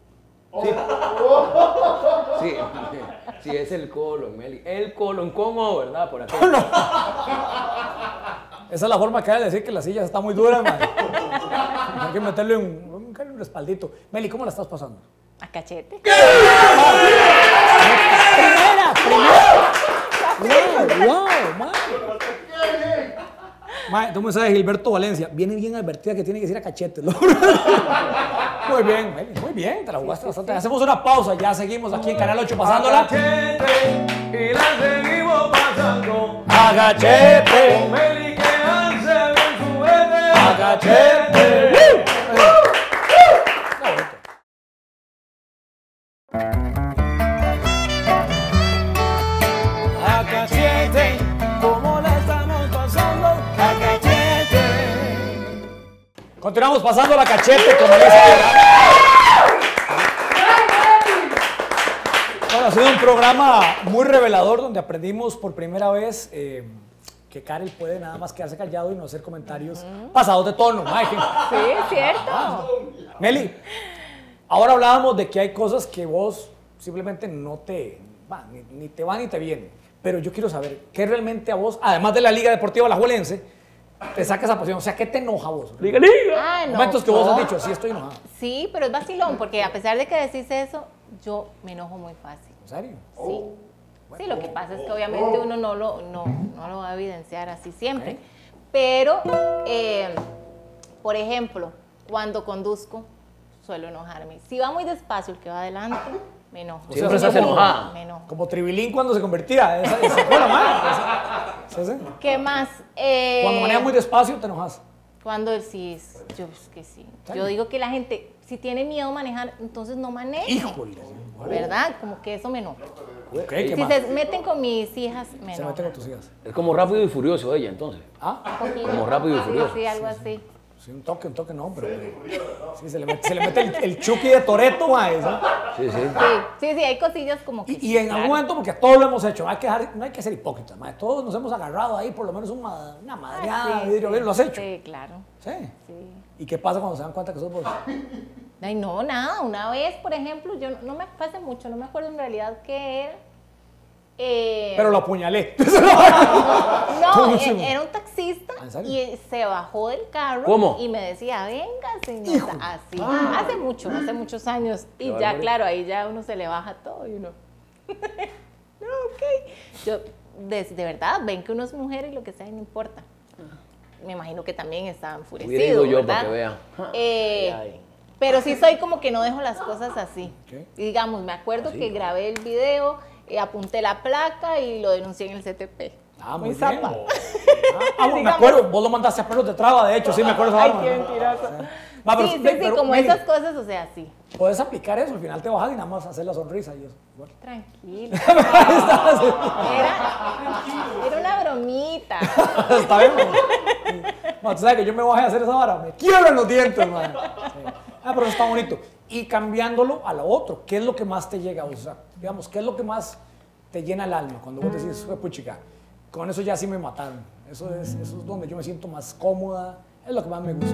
Sí, sí, es el colon, Meli. El colon con O, ¿verdad? Por aquí. Esa es la forma que hay de decir que la silla está muy dura, man. Hay que meterle un, un, un respaldito. Meli, ¿cómo la estás pasando? A cachete. Primera, primera. Wow, wow, man. Man, tú me sabes, Gilberto Valencia, viene bien advertida que tiene que ir a cachete. ¿No? Muy bien, Meli, muy bien, te la jugaste sí, bastante. Sí, sí. Hacemos una pausa, ya seguimos aquí en Canal ocho pasándola. A cachete, y la seguimos pasando. A cachete. Con Meli que hace bien su bebé. A cachete. A cachete, ¿cómo la estamos pasando? A cachete. Continuamos pasando la cachete como dice. Bueno, ha sido un programa muy revelador donde aprendimos por primera vez eh, que Karel puede nada más quedarse callado y no hacer comentarios uh-huh. pasados de tono. Mike. Sí, es cierto. Ah. Meli, ahora hablábamos de que hay cosas que vos simplemente no te va, ni, ni te van ni te vienen. Pero yo quiero saber, ¿qué realmente a vos, además de la Liga Deportiva Alajuelense, te saca esa pasión? O sea, ¿qué te enoja a vos? Liga, liga. Ah, no, Momentos que vos no. has dicho, sí estoy enojado. Sí, pero es vacilón, porque a pesar de que decís eso, yo me enojo muy fácil. ¿En serio? Sí. Sí, lo que pasa es que obviamente uno no lo, no, no lo va a evidenciar así siempre. Okay. Pero, eh, por ejemplo, cuando conduzco, suelo enojarme. Si va muy despacio el que va adelante, me enojo. O sea, siempre estás enojada. Me enojo. Como Tribilín cuando se convertía. Esa, esa fue la madre. Esa, esa, esa. ¿Qué más? Eh, Cuando manejas muy despacio, te enojas. Cuando sí, yo es que sí. Yo digo que la gente, si tiene miedo a manejar, entonces no maneje. Híjole. ¿Verdad? Como que eso me enoja. Okay, ¿qué si más? se meten con mis hijas, me Se enoja. meten con tus hijas. Es como Rápido y Furioso ella, entonces. ¿Ah? Un poquito. Como Rápido y Sí, Furioso. sí, algo así. Sí, un toque, un toque no, pero... Sí, se le mete, se le mete el, el Chucky de Toretto, mae, ¿sí? Sí, sí. Sí, sí, sí, hay cosillas como que... Y, sí, y en claro. algún momento, porque todos lo hemos hecho, no hay que, dejar, no hay que ser hipócritas, mae. Todos nos hemos agarrado ahí, por lo menos una, una madreada Ah, de sí, vidrio, sí, ¿lo has hecho? Sí, claro. Sí. Sí. ¿Y qué pasa cuando se dan cuenta que sos vos? Ay, no, nada. Una vez, por ejemplo, yo no, no me hace mucho, no me acuerdo en realidad qué era. Eh, Pero lo apuñalé. no, ¿Cómo eh, se- era un taxista ¿En serio? y se bajó del carro ¿Cómo? y me decía, venga, señora. Hijo. Así, hace mucho, hace muchos años. Y ya, barbaridad. claro, ahí ya uno se le baja todo y uno... no, ok. Yo, de, de verdad, ven que uno es mujer y lo que sea, no importa. Me imagino que también estaba enfurecido, Hubiera ido yo ¿verdad? para que vea. Eh, Ay, ay. Pero sí soy como que no dejo las cosas así. Ok. Y digamos, me acuerdo Así. que grabé el video, eh, apunté la placa y lo denuncié en el C T P. Ah, muy bien. zapa. Ah, ah, bueno, me Digamos- acuerdo, vos lo mandaste a perros de traba, de hecho, sí, me acuerdo esa Ay, arma, qué ¿no? mentiroso. Va, pero- Sí, sí, ve, sí, pero, como Meli, esas cosas, o sea, sí. Puedes aplicar eso, al final te bajas y nada más hacer la sonrisa y eso. Bueno. Tranquilo. Era, era una bromita. Está bien, man. Man, tú sabes que yo me bajé a hacer esa vara, me quiebran los dientes, man. Sí. Ah, pero eso está bonito. Y cambiándolo a lo otro, ¿qué es lo que más te llega a usar? Digamos, ¿qué es lo que más te llena el alma cuando vos decís, fue puchica? Con eso ya sí me mataron. Eso es, eso es donde yo me siento más cómoda, es lo que más me gusta.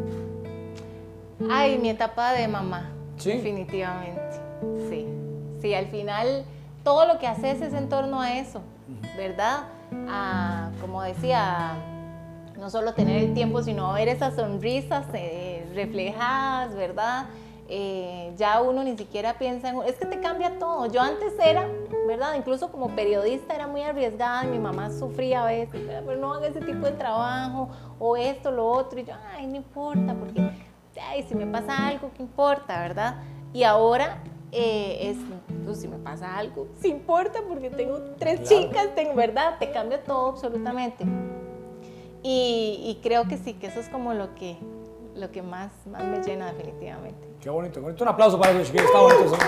Ay, mi etapa de mamá. ¿Sí? Definitivamente. Sí. Sí, al final todo lo que haces es en torno a eso, ¿verdad? A, como decía, no solo tener el tiempo, sino ver esas sonrisas eh, reflejadas, ¿verdad? Eh, ya uno ni siquiera piensa en... Es que te cambia todo. Yo antes era, ¿verdad? Incluso como periodista era muy arriesgada y mi mamá sufría a veces, pero no haga ese tipo de trabajo o esto, lo otro. Y yo, ay, no importa, porque ay, si me pasa algo, ¿qué importa, verdad? Y ahora eh, es, pues, si me pasa algo, sí importa porque tengo tres Claro. chicas, tengo, ¿verdad? Te cambia todo absolutamente. Y, y creo que sí, que eso es como lo que, lo que más, más me llena definitivamente. Qué bonito, bonito. Un aplauso para ellos, chiquillos. Está bonito eso.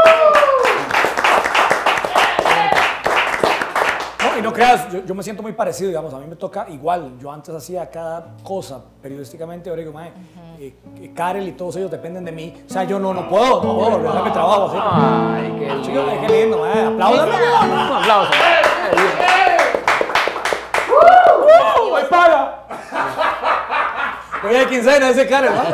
No, y no creas, yo, yo me siento muy parecido, digamos, a mí me toca igual. Yo antes hacía cada cosa periodísticamente, ahora digo, mae, eh, eh, Karel y todos ellos dependen de mí. O sea, yo no, no puedo, no puedo realizar mi trabajo así. Ay, qué lindo. Chicos, qué lindo, mae. Apláudame. Un aplauso. ¡Me paga! Voy a quincena ese Karel, ¿no?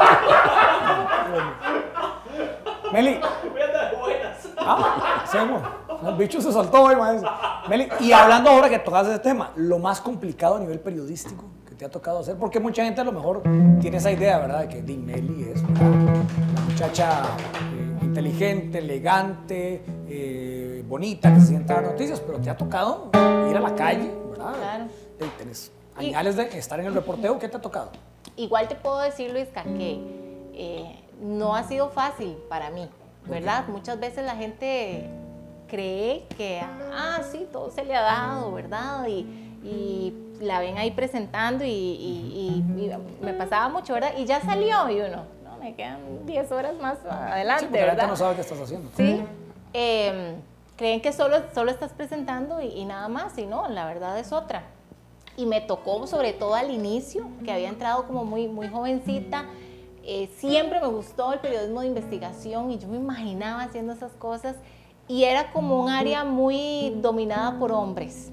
Meli. Ah, sí, amor. El bicho se soltó hoy, maestro. Meli, y hablando ahora que tocas ese tema, lo más complicado a nivel periodístico que que te ha tocado hacer? Porque mucha gente a lo mejor tiene esa idea, ¿verdad? De que Di Meli es, ¿verdad?, una muchacha eh, inteligente, elegante, eh, bonita, que se sienta a las noticias, pero te ha tocado ir a la calle, ¿verdad? Claro. Y tenés añales de estar en el reporteo. ¿Qué te ha tocado? Igual te puedo decir, Luisca, que eh, no ha sido fácil para mí, ¿verdad? Okay. Muchas veces la gente cree que, ah, sí, todo se le ha dado, ¿verdad? Y, y la ven ahí presentando y, y, y, y me pasaba mucho, ¿verdad? Y ya salió y uno, no, me quedan diez horas más adelante, sí, porque ¿verdad? la gente no sabe qué estás haciendo. Sí, eh, creen que solo, solo estás presentando y, y nada más, y no, la verdad es otra. Y me tocó, sobre todo al inicio, que había entrado como muy, muy jovencita. Eh, siempre me gustó el periodismo de investigación y yo me imaginaba haciendo esas cosas. Y era como un área muy dominada por hombres.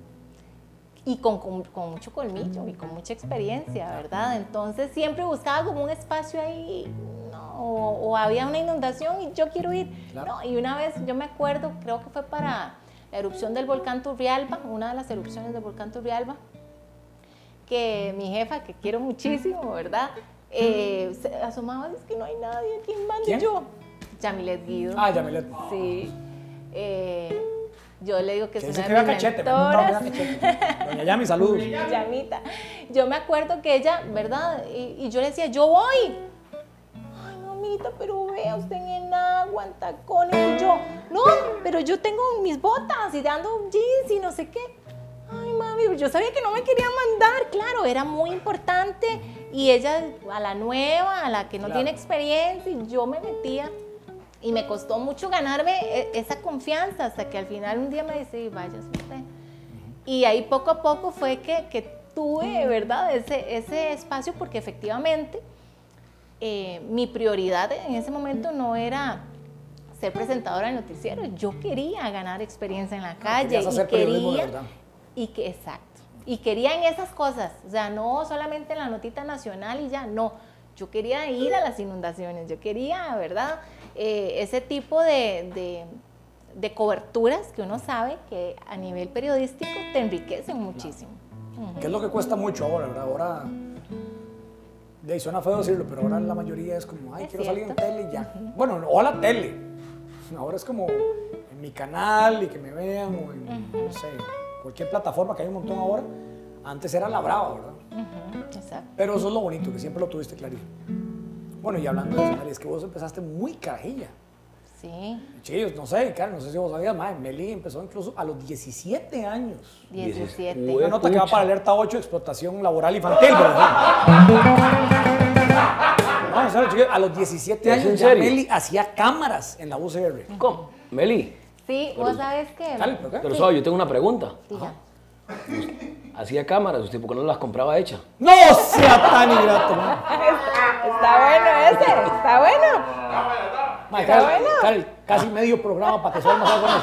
Y con, con, con mucho colmillo y con mucha experiencia, ¿verdad? Entonces siempre buscaba como un espacio ahí, ¿no? o, o había una inundación y yo quiero ir. Claro. ¿No? Y una vez, yo me acuerdo, creo que fue para la erupción del volcán Turrialba, una de las erupciones del volcán Turrialba, que mi jefa, que quiero muchísimo, ¿verdad? Eh, se asomaba, es que no hay nadie, ¿quién manda? ¿Quién? Yo, Yamilet Guido. Ah, Yamilet. Sí. Eh, yo le digo que que es una una de mis cachete, mentoras. Doña Yami, saludos. Yamita. Yo me acuerdo que ella, ¿verdad? Y, y yo le decía, yo voy. Ay, mamita, pero vea usted en el agua, en tacones. Y yo, no, pero yo tengo mis botas y dando jeans y no sé qué. Ay, mami, yo sabía que no me quería mandar, claro, era muy importante. Y ella, a la nueva, a la que no claro. tiene experiencia, y yo me metía. Y me costó mucho ganarme esa confianza, hasta que al final un día me dice, vaya usted. Uh-huh. Y ahí poco a poco fue que, que tuve, ¿verdad?, ese, ese espacio, porque efectivamente eh, mi prioridad en ese momento no era ser presentadora del noticiero. Yo quería ganar experiencia en la calle. No, y quería, y que, exacto. Y quería en esas cosas, o sea, no solamente en la notita nacional y ya, no. Yo quería ir a las inundaciones, yo quería, ¿verdad?, eh, ese tipo de, de, de coberturas que uno sabe que a nivel periodístico te enriquecen muchísimo. Claro. Uh-huh. ¿Qué es lo que cuesta mucho ahora, verdad? Ahora, de ahí suena feo decirlo, pero ahora la mayoría es como, ay, es quiero cierto. salir en tele y ya. Uh-huh. Bueno, o a la tele. Ahora es como en mi canal y que me vean, o en, uh-huh. no sé, cualquier plataforma, que hay un montón ahora. Antes era la brava, ¿verdad? Uh-huh. Exacto. Pero eso es lo bonito, que siempre lo tuviste clarísimo. Bueno, y hablando de eso, Meli, es que vos empezaste muy carajilla. Sí. Chillos, no sé, claro, no sé si vos sabías, madre, Meli empezó incluso a los diecisiete años. diecisiete. Una nota que va para alerta ocho, explotación laboral infantil, ¿verdad? Vamos a ver, chicos, a los diecisiete años ya Meli hacía cámaras en la U C R. ¿Cómo? Meli. Sí, pero, vos sabes que... Dale, ¿pero qué? Pero, ¿sabes? Yo tengo una pregunta. Diga. Hacía cámaras, ¿usted por qué no las compraba hechas? ¡No sea tan ingrato! Está, está bueno ese, está bueno. Madre, Está Carl, bueno. Carl, casi medio programa para que suene más algo.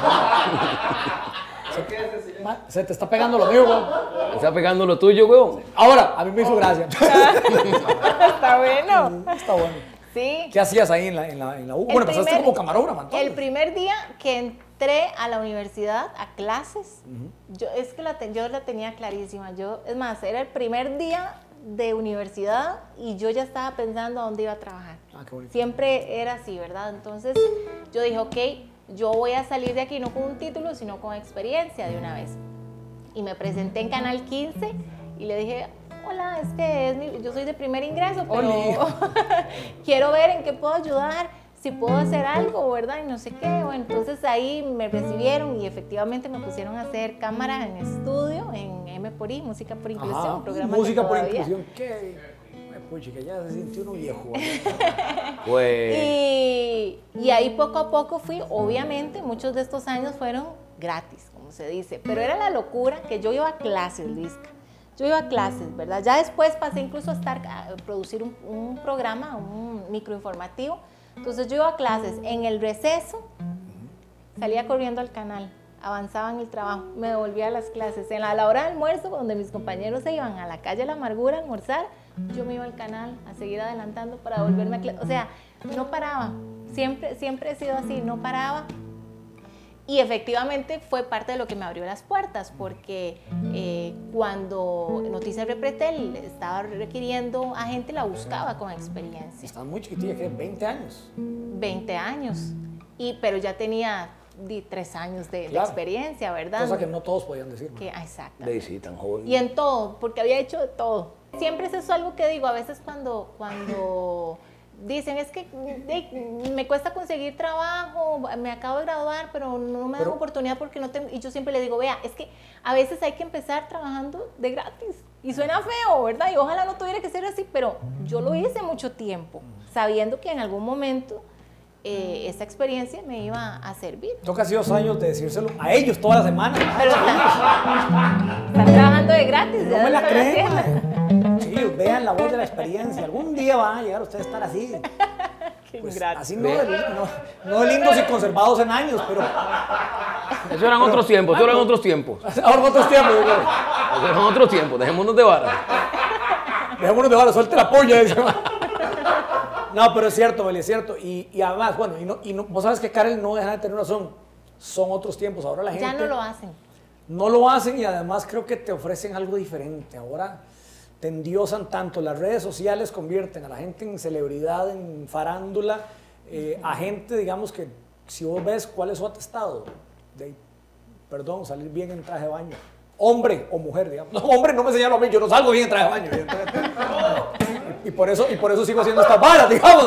Se, ma, se te está pegando lo mío, güey. ¿Me está pegando lo tuyo, güey? Ahora, a mí me hizo gracia. Está bueno. Está bueno. Sí. ¿Qué hacías ahí en la, en la, en la U? El Bueno, pasaste primer- como camarógrafo, entonces. El primer día que entré a la universidad, a clases, uh-huh. yo es que la, te, yo la tenía clarísima. Yo, es más, era el primer día de universidad y yo ya estaba pensando a dónde iba a trabajar. Ah, qué bonito. Siempre era así, ¿verdad? Entonces yo dije, ok, yo voy a salir de aquí no con un título, sino con experiencia de una vez. Y me presenté en Canal quince y le dije, hola, es que es mi, yo soy de primer ingreso, pero quiero ver en qué puedo ayudar, si puedo hacer algo, ¿verdad? Y no sé qué. Bueno, entonces ahí me recibieron y efectivamente me pusieron a hacer cámara en estudio, en M por I, Música por Inclusión, Ajá, un programa música que por todavía- inclusión. Qué, pucha, que ya se sintió uno viejo. Pues... Y, y ahí poco a poco fui, obviamente muchos de estos años fueron gratis, como se dice, pero era la locura que yo iba a clases, Luisca. Yo iba a clases, ¿verdad? Ya después pasé incluso a estar a producir un, un programa, un microinformativo. Entonces yo iba a clases. En el receso salía corriendo al canal, avanzaba en el trabajo, me devolvía a las clases. En la, a la hora de almuerzo, donde mis compañeros se iban a la calle de la Amargura a almorzar, yo me iba al canal a seguir adelantando para volverme a clase. O sea, no paraba. Siempre, siempre he sido así, no paraba. Y efectivamente fue parte de lo que me abrió las puertas, porque eh, cuando Noticias Repretel estaba requiriendo a gente, la buscaba con experiencia. Estás muy chiquitilla, ¿qué? veinte años. veinte años, y, pero ya tenía di, tres años de, Claro. de experiencia, ¿verdad? Cosa que no todos podían decir. Que, ah, exacto. De sí, tan joven. Y en todo, porque había hecho de todo. Siempre es eso algo que digo, a veces cuando, cuando dicen, es que de, me cuesta conseguir trabajo, me acabo de graduar, pero no me dan Pero- oportunidad porque no tengo... Y yo siempre le digo, vea, es que a veces hay que empezar trabajando de gratis. Y suena feo, ¿verdad? Y ojalá no tuviera que ser así, pero yo lo hice mucho tiempo, sabiendo que en algún momento eh, esta experiencia me iba a servir. Tengo casi dos años de decírselo a ellos toda la semana. Pero están, están trabajando de gratis. No ya me lo la están creen. haciendo. mae. Chicos, vean la voz de la experiencia. Algún día van a llegar ustedes a estar así. Qué Pues, ingrato. así no, de- no, no de lindos y conservados en años, pero Eso eran otros tiempos, eso eran otros tiempos. ahora en otros tiempos. Digo, Eso eran otros tiempos, dejémonos de vara. dejémonos de vara, suelte la polla. Dice, mae. No, pero es cierto, Beli, es cierto. Y, y además, bueno, y no, y no, vos sabes que Karen no deja de tener razón. Son otros tiempos. Ahora la gente Ya no lo hacen. no lo hacen y además creo que te ofrecen algo diferente. Ahora te endiosan tanto. Las redes sociales convierten a la gente en celebridad, en farándula, eh, a gente, digamos que si vos ves cuál es su atestado, de, perdón, salir bien en traje de baño. Hombre o mujer, digamos. No, hombre, no me señalo a mí, yo no salgo bien en traje de baño, evidentemente. Y, y por eso, y por eso sigo haciendo estas varas, digamos.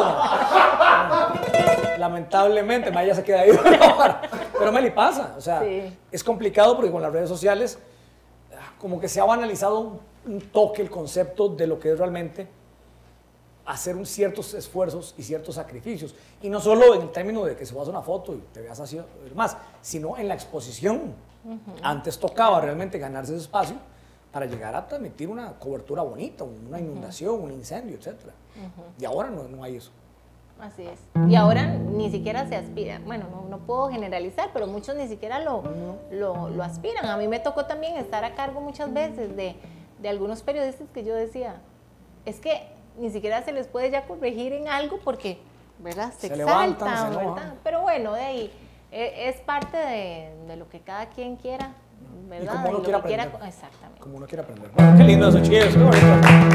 Lamentablemente, Maya se queda ahí. Pero Meli pasa, o sea, Sí. es complicado porque con las redes sociales como que se ha banalizado un, un toque el concepto de lo que es realmente hacer un ciertos esfuerzos y ciertos sacrificios. Y no solo en el término de que se vas a una foto y te veas así más, sino en la exposición. Antes tocaba realmente ganarse ese espacio para llegar a transmitir una cobertura bonita, una inundación, un incendio, etcétera. Y ahora no, no hay eso. Así es. Y ahora ni siquiera se aspira. Bueno, no, no puedo generalizar, pero muchos ni siquiera lo, lo, lo aspiran. A mí me tocó también estar a cargo muchas veces de, de algunos periodistas que yo decía, es que ni siquiera se les puede ya corregir en algo porque, ¿verdad? Se, Se exaltan, levantan, se enojan. ¿verdad? Pero bueno, de ahí eh, es parte de, de lo que cada quien quiera, ¿verdad? como uno lo quiera que quiera- aprender. exactamente. Como uno quiere aprender. Bueno, qué lindo eso, chiquillos. Qué bonito.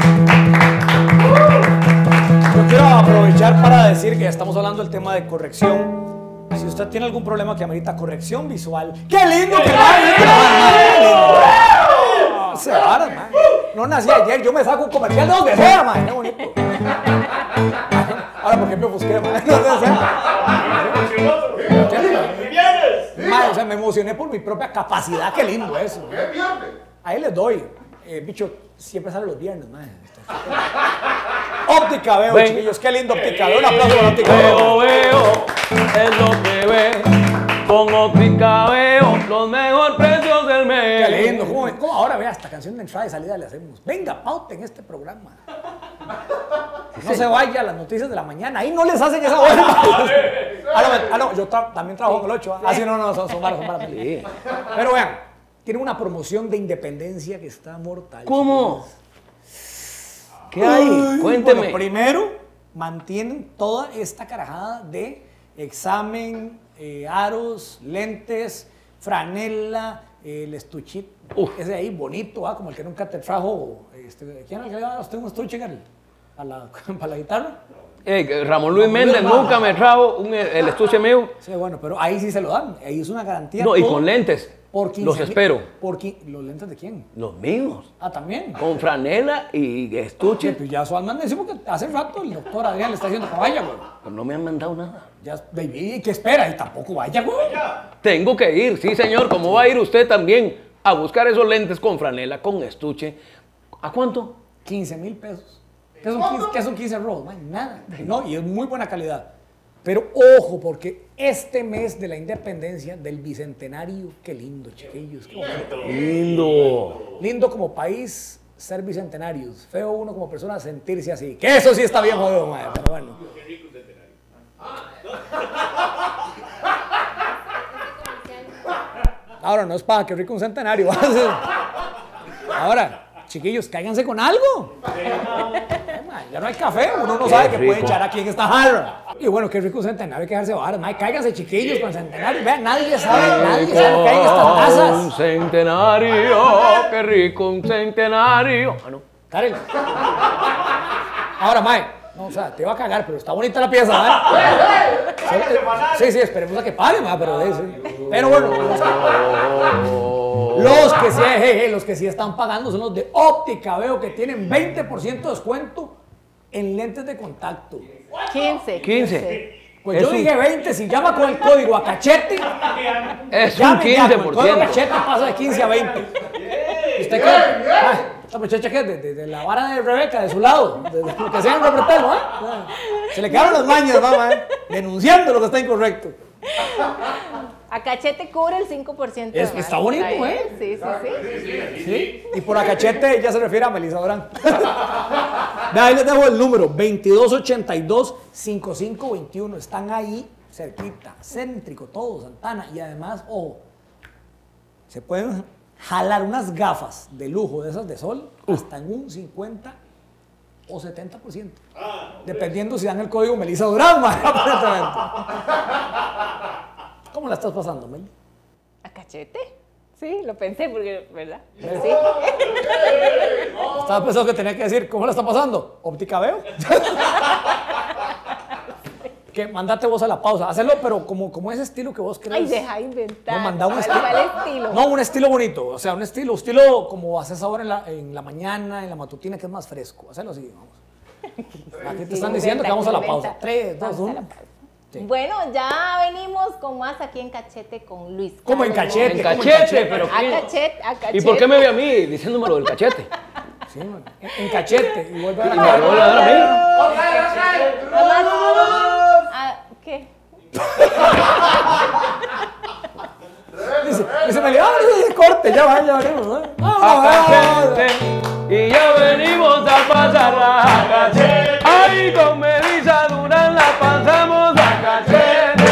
Yo quiero aprovechar para decir que ya estamos hablando del tema de corrección. Si usted tiene algún problema que amerita corrección visual, ¡qué lindo que va! ¡Qué lindo! No se varas, man. No nací ayer, yo me saco un comercial de donde sea, man. ¡Qué bonito! Ahora, ¿por qué me ofusqué, man? No sé, man, o sea, me emocioné por mi propia capacidad, qué lindo eso. Ahí les doy. Eh, bicho, siempre sale los viernes, man. Óptica Veo, Ven. chiquillos, qué lindo Óptica Veo. Un aplauso para Óptica Veo, Veo. veo, es lo que ve. Con óptica veo los mejores precios del mes. Qué lindo. ¿Cómo, cómo ahora, vea, esta canción de entrada y salida le hacemos? Venga, paute en este programa. No se vaya a las noticias de la mañana. Ahí no les hacen esa vuelta. Ah, no, ah, no, yo tra- también trabajo en el ocho. Ah, sí, no, no, son, son varas, son varas. Sí. Pero vean, tiene una promoción de independencia que está mortal. ¿Cómo? chiquillos. ¿Qué hay? Ay, Cuénteme. Bueno, primero, mantienen toda esta carajada de examen, eh, aros, lentes, franela, eh, el estuchito. Uf. Ese ahí bonito, ¿ah? Como el que nunca te trajo. Este, ¿Quién le lleva a usted un estuche Gary? ¿Para la, para la guitarra? Eh, que Ramón Luis Méndez hermano. nunca me trajo un- el estuche mío. Sí, bueno, pero ahí sí se lo dan. Ahí es una garantía. No, y todo con lentes. por quince Los mil- espero. Por qui- ¿Los lentes de quién? Los mismos. Ah, también. Con franela y Che, estuche. pues ya su alma decimos que hace rato el doctor Adrián le está diciendo que vaya, güey. Pero no me han mandado nada. Ya, baby, ¿qué espera? Y tampoco vaya, güey. Tengo que ir, sí señor. ¿Cómo va a ir usted también a buscar esos lentes con franela, con estuche? ¿A cuánto? quince mil pesos. ¿Qué son quince, qué son quince rolls? Man, nada. No, y es muy buena calidad. Pero ojo, porque este mes de la independencia, del bicentenario, qué lindo, chiquillos. Qué bonito. Lindo. Lindo como país ser bicentenarios. Feo uno como persona sentirse así. Que eso sí está bien jodido, madre. Pero bueno. Ahora no es para que rico un centenario. Ahora, chiquillos, cáiganse con algo. Ya no hay café, uno no Qué sabe que puede rico. echar aquí en esta jarra. Y bueno, qué rico un centenario, hay que dejarse bajar. Mae, cáiganse chiquillos con centenario. Vean, nadie sabe, nadie sabe lo que hay en estas Un casas. centenario, qué rico un centenario. Ah, no. Karen. Ahora, Mae, no, o sea, te va a cagar, pero está bonita la pieza, Mae. Sí, sí, esperemos a que pague, Mae, pero sí, sí. Pero bueno, los que, los que sí, hey, hey, los que sí están pagando son los de Óptica. Veo que tienen veinte por ciento de descuento en lentes de contacto. quince. quince. Pues Es yo un- dije veinte, si llama con el código a cachete, Es un llame ya, quince con por el código ciento. cachete pasa de quince a veinte. ¿Y usted qué? Ah, esta muchacha que de, de, de la vara de Rebeca, de su lado, de, de lo que sea en Repretelo, ¿eh? Se le quedaron las mañas, mamá, ¿eh? Denunciando lo que está incorrecto. A cachete cubre el cinco por ciento. Es- más. está bonito, bien. ¿eh? Sí, sí, sí. ¿Sí? Y por a cachete ella se refiere a Melissa Durán. Vea, ahí les dejo el número, veintidós ochenta y dos, cincuenta y cinco veintiuno. Están ahí cerquita, céntrico, todo, Santana. Y además, ojo, se pueden jalar unas gafas de lujo de esas de sol hasta en un cincuenta o setenta por ciento. Dependiendo si dan el código Melissa Durán, ma, aparentemente. ¿Cómo la estás pasando, Meli? ¿A cachete? Sí, lo pensé porque, ¿verdad? Sí. Estaba pensando que tenía que decir, ¿cómo la está pasando? ¿Óptica Veo? Que mandate vos a la pausa. Hacerlo, pero como, como ese estilo que vos querés. Ay, deja de inventar. No, manda un ¿Cuál- estilo. cuál estilo? No, un estilo bonito. O sea, un estilo, un estilo como haces ahora en la, en la mañana, en la matutina, que es más fresco. Hacelo así, vamos. Aquí te están Sí, diciendo que vamos a la inventa, pausa. tres, dos, vamos a la uno. pausa. Sí. Bueno, ya venimos con más aquí en Cachete con Luis. ¿Cómo en Carlos cachete? En ¿Cómo en cachete, pero A ¿qué? cachete, a cachete. ¿Y por qué me ve a mí diciéndome lo del cachete? Sí, man. En, en cachete. Y vuelve a ¿Y me vuelve a dar a mí? Ah, ¿qué? Dice, dice Meli, ah, ese corte, ya va, ya veremos. ¿no? A cachete. Y ya venimos a pasarla a cachete. Ay, con Melissa Durán la pasamos a cachete.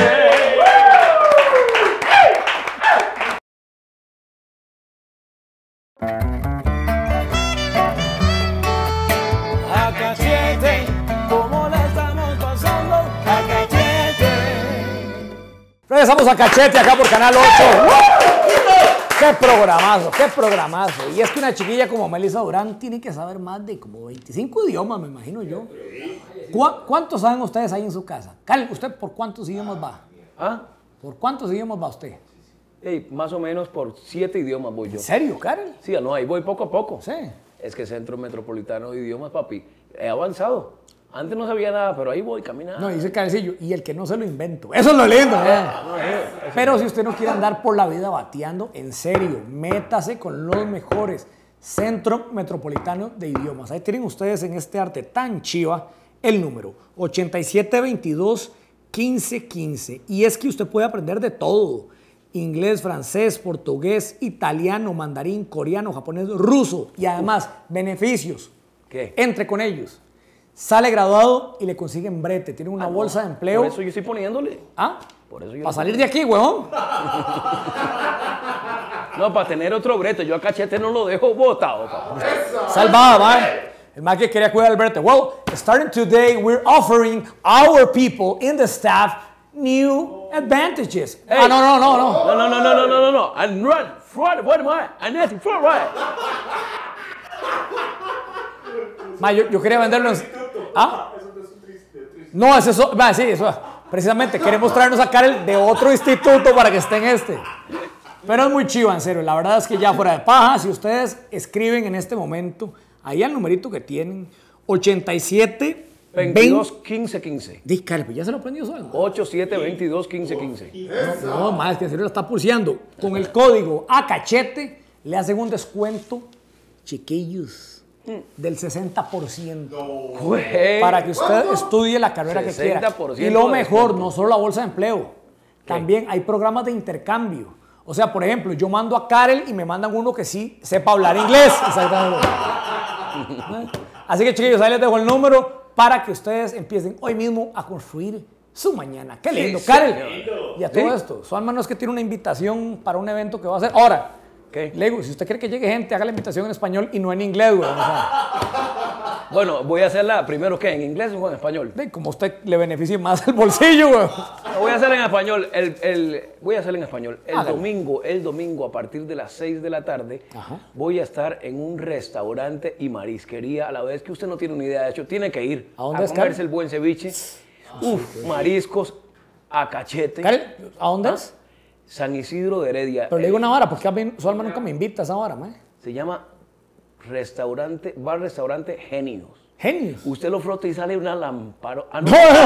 A cachete, ¿cómo la estamos pasando? A cachete. Regresamos a Cachete acá por Canal ocho. ¡Qué programazo! ¡Qué programazo! Y es que una chiquilla como Melissa Durán tiene que saber más de como veinticinco idiomas, me imagino yo. ¿Cu- ¿Cuántos saben ustedes ahí en su casa? Cal, ¿usted por cuántos idiomas va? ¿Ah? ¿Por cuántos idiomas va usted? Ey, más o menos por siete idiomas voy yo. ¿En serio, Karel? Sí, no, ahí voy poco a poco. Sí. Es que Centro Metropolitano de Idiomas, papi, he avanzado. Antes no sabía nada, pero ahí voy caminando. No, dice Carecillo, y el que no se lo invento. Eso es lo lindo, ¿eh? Pero si usted no quiere andar por la vida bateando, en serio, métase con los mejores. Centro Metropolitano de Idiomas. Ahí tienen ustedes en este arte tan chiva el número ochenta y siete veintidós quince quince. Y es que usted puede aprender de todo. Inglés, francés, portugués, italiano, mandarín, coreano, japonés, ruso. Y además, beneficios. ¿Qué? Entre con ellos. Sale graduado y le consiguen brete. Tiene una Ah, no. bolsa de empleo. Por eso yo estoy poniéndole. ¿Ah? Por eso yo Para le salir de aquí, huevón. No, para tener otro brete. Yo a cachete no lo dejo botado, papá. Salvada, man. El man que quería cuidar al brete. Well, starting today, we're offering our people in the staff new advantages. Ah, no, no, no, no. No, no, no, no, no, no, no, no. And run, front, what am I? And nothing, front, right. Ma, yo, yo quería venderlo en... ¿Ah? No, es eso. Ma, sí, eso. Precisamente, queremos traernos a Karel de otro instituto para que esté en este. Pero es muy chiva, en serio. La verdad es que ya fuera de paja, si ustedes escriben en este momento, ahí al numerito que tienen, ochenta y siete veintidós, quince, quince. Di, Karel, pues ya se lo aprendió solo. ocho, siete, veintidós, quince, quince. No, no, más que en serio lo está pulseando. Con el código a cachete le hacen un descuento, chiquillos, del sesenta por ciento. Güey. Para que usted estudie la carrera que quiera. sesenta por ciento Y lo de mejor, descuento. no solo la bolsa de empleo, también hay programas de intercambio. O sea, por ejemplo, yo mando a Karel y me mandan uno que sí sepa hablar inglés. Exactamente. Así que, chiquillos, ahí les dejo el número para que ustedes empiecen hoy mismo a construir su mañana. Qué lindo, Sí, Karel. señor. Y a todo Sí. esto, su alma no es que tiene una invitación para un evento que va a hacer. Ahora, ¿Qué? le digo, si usted quiere que llegue gente, haga la invitación en español y no en inglés, güey. O sea, Bueno, voy a hacerla primero, ¿qué? ¿En inglés o en español? Sí, como a usted le beneficie más el bolsillo, güey. La voy a hacer en español. El, el, voy a hacer en español. El Hágalo. domingo, el domingo a partir de las seis de la tarde, Ajá. voy a estar en un restaurante y marisquería a la vez que usted no tiene una idea. De hecho, tiene que ir ¿A dónde a es, comerse Karen? el buen ceviche. Uf, mariscos a cachete. Karen, ¿a dónde es? San Isidro de Heredia. Pero le digo Eh, una vara, porque a mí, su alma nunca me invita a esa vara, mae. Se llama restaurante, bar restaurante Genios. Genios. Usted lo frota y sale una lámpara. Ah, no.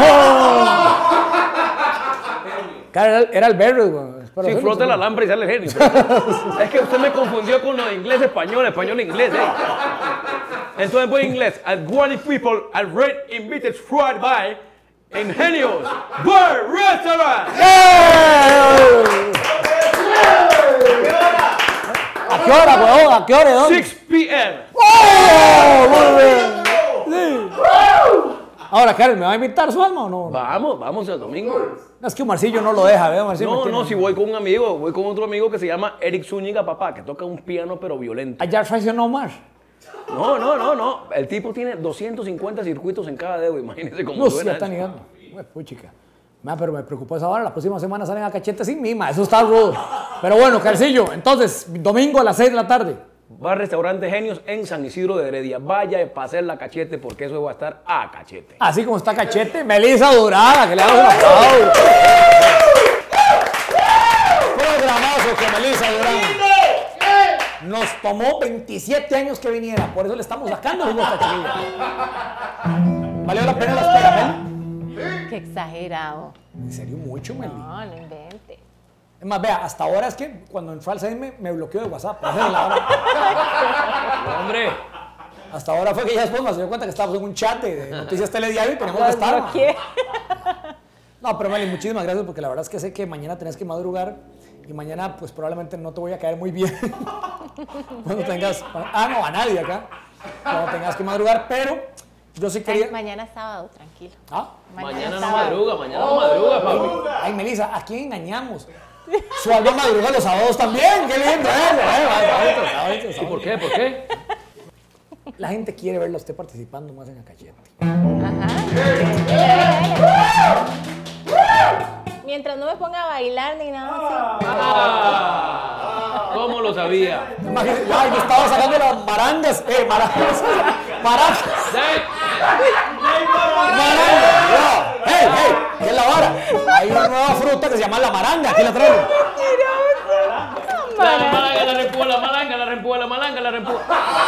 Karen, era, era el Berry, güey. Espera, Sí, sí, frota sí. la lámpara y sale genio. pero- es que usted me confundió con lo de inglés español, español inglés, ¿eh? Entonces voy a inglés. At Guani people are red invited fried by Ingenios Bar Restaurant. ¿A qué hora, weón? ¿A qué hora? ¿De dónde? six p m ¡Oh! Muy bien. Sí. Ahora, Karen, ¿me va a invitar su alma o no? Vamos, vamos el domingo. No, es que Marcillo no lo deja, ¿verdad? Marcillo me No, tiene- no, si voy con un amigo, voy con otro amigo que se llama Eric Zúñiga, papá, que toca un piano pero violento. Allá traicionó Omar. No, no, no, no. El tipo tiene doscientos cincuenta circuitos en cada dedo, imagínese cómo No, sí, suena ya está eso. ligando. Güey, puchica. Ma, pero me preocupó esa hora. La próxima semana salen a cachete sin mí, ma. Eso está rudo. Pero bueno, Carcillo, entonces, domingo a las seis de la tarde. Bar Restaurante Genios en San Isidro de Heredia. Vaya a pasar la cachete porque eso va a estar a cachete. Así como está cachete, Melissa Durada, que le damos un aplauso. Programazo con Melissa Durada. Nos tomó veintisiete años que viniera, por eso le estamos sacando jugo a esta chiquilla. ¿Valió la pena la espera, Meli? Qué exagerado. En serio, mucho, Meli. No, no invente. Es más, vea, hasta ahora es que cuando entró al seis me, me bloqueó de WhatsApp. Esa es la hora. Hombre, Hasta ahora fue que ya después me dio cuenta que estábamos en un chat de, de Noticias Telediario y teníamos que Los estar. ma. bloqueé. No, pero Meli, muchísimas gracias porque la verdad es que sé que mañana tenés que madrugar y mañana pues probablemente no te voy a caer muy bien cuando tengas... Ah, no, a nadie acá. Cuando tengas que madrugar, pero yo sí quería... Ay, mañana es sábado, tranquilo. Ah, mañana no sábado. madruga, mañana no madruga, papi. ay, Melissa, ¿a quién engañamos? Su alma madruga los sábados también, qué lindo eso, eh, sábaditos, sábaditos, ¿Y por sábaditos. qué? ¿Por qué? La gente quiere verlo a usted participando más en Acachete. Ajá. Dele, dele. Mientras no me ponga a bailar ni nada así. Ah, ¿cómo lo sabía? Imagínese, ay, me estaba sacando las marangas, eh, marangas, marangas. Maranga, no. Hey, hey, ¿qué es la vara? Hay una nueva fruta que se llama la maranga, aquí la traigo. La malanga, la rempúa, la malanga, la rempúa, la malanga, la rempúa.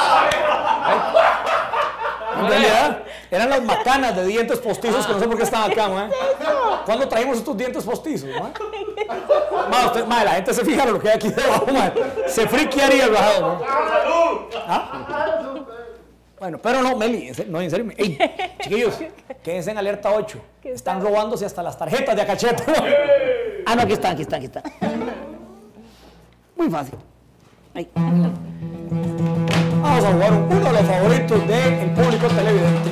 En realidad, eran las macanas de dientes postizos que no sé por qué están acá, ¿no? ¿Cuándo traímos estos dientes postizos, no? Ma, usted, ma, la gente se fija en lo que hay aquí debajo, ma. Se friquearía el bajado, ¿no? ¿Ah? Bueno, pero no, Meli, en serio, no, en serio. Ey, chiquillos, quédense en alerta ocho. Están robándose hasta las tarjetas de Acachete. Ah, no, aquí está, aquí está, aquí está. Muy fácil. Ahí. Vamos a jugar uno de los favoritos del público televidente.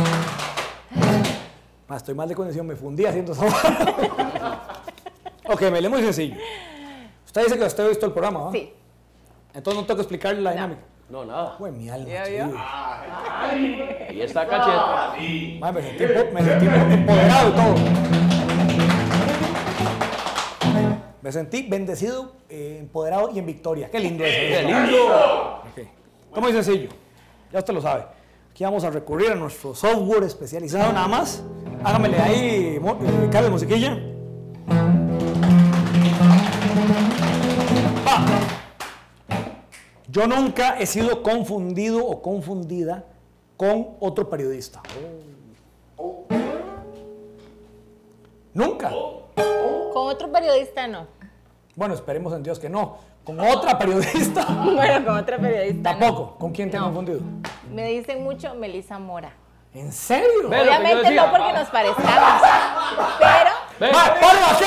Ma, estoy mal de condición, me fundí haciendo esa vara. Ok, Meli, es muy sencillo. Usted dice que usted ha visto el programa, ¿no? Sí. Entonces no tengo que explicarle la dinámica. No, nada. Pues mi alma, Ya, chiquillo. Ahí está cachete. Ma, me sentí, empo- me sentí empoderado y todo. Me sentí bendecido, eh, empoderado y en victoria. Qué lindo eso. ¡Qué lindo! Ok. ¿Cómo muy sencillo? Ya usted lo sabe. Aquí vamos a recurrir a nuestro software especializado nada más. Hágamele ahí, mo- eh, Carlos Musiquilla. Va. Yo nunca he sido confundido o confundida con otro periodista. Nunca. Con otro periodista no. Bueno, esperemos en Dios que no. Con otra periodista. Bueno, con otro periodista no. Tampoco. ¿Con quién te he No. confundido? Me dicen mucho Melissa Mora. ¿En serio? Ve lo que yo Obviamente decía. no porque nos parezcamos. Pero Ve. ¡Va, páralo aquí,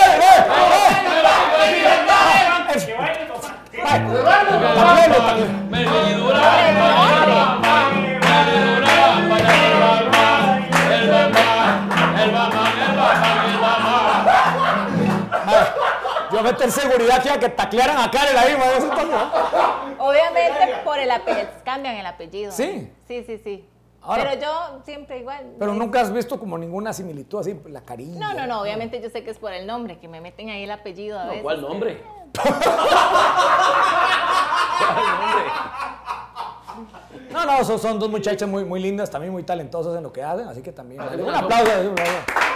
Yo voy a meter seguridad aquí a que taclearan a Karen ahí, ma, eso está- obviamente por el apellido. Cambian el apellido. ¿Sí? Sí, sí, sí. Ahora, pero yo siempre igual. pero es- nunca has visto como ninguna similitud así, la carilla. No, no, no, obviamente yo sé que es por el nombre, que me meten ahí el apellido a No, veces. ¿cuál nombre? ¿Cuál nombre? No, no, son, son dos muchachas muy, muy lindas, también muy talentosas en lo que hacen, así que también. Ah, Un una aplauso. Un aplauso.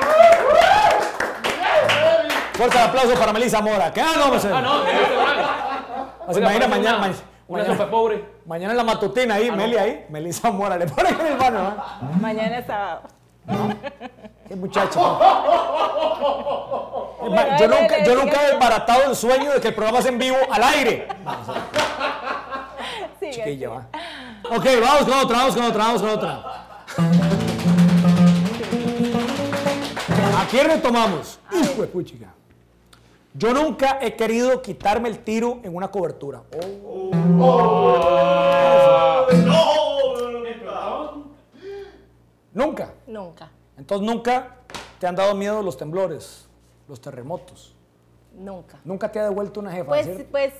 Fuerte el aplauso para Melissa Mora. ¿Qué? Ah, no, no sé. Ah, no, me viste mal. Así, imagina Una- mañana, ma- Una mañana, sopa pobre. mañana en la matutina ahí, Ah, no. Meli ahí, Melissa Mora, le ponen en el baño, ¿eh? Mañana es sábado. Qué muchacho. Es Bueno, más, yo dale, nunca, dale, yo nunca he sigue. desbaratado el sueño de que el programa es en vivo al aire. Sigue, Chiquilla, sigue. va. Ok, vamos con otra, vamos con otra, vamos con otra. Aquí retomamos. Hijo de puchica. Yo nunca he querido quitarme el tiro en una cobertura. Oh. Nunca. Nunca, Entonces nunca te han dado miedo los temblores, los terremotos. nunca. Nunca te ha devuelto una jefa. Pues, ¿cierto? pues,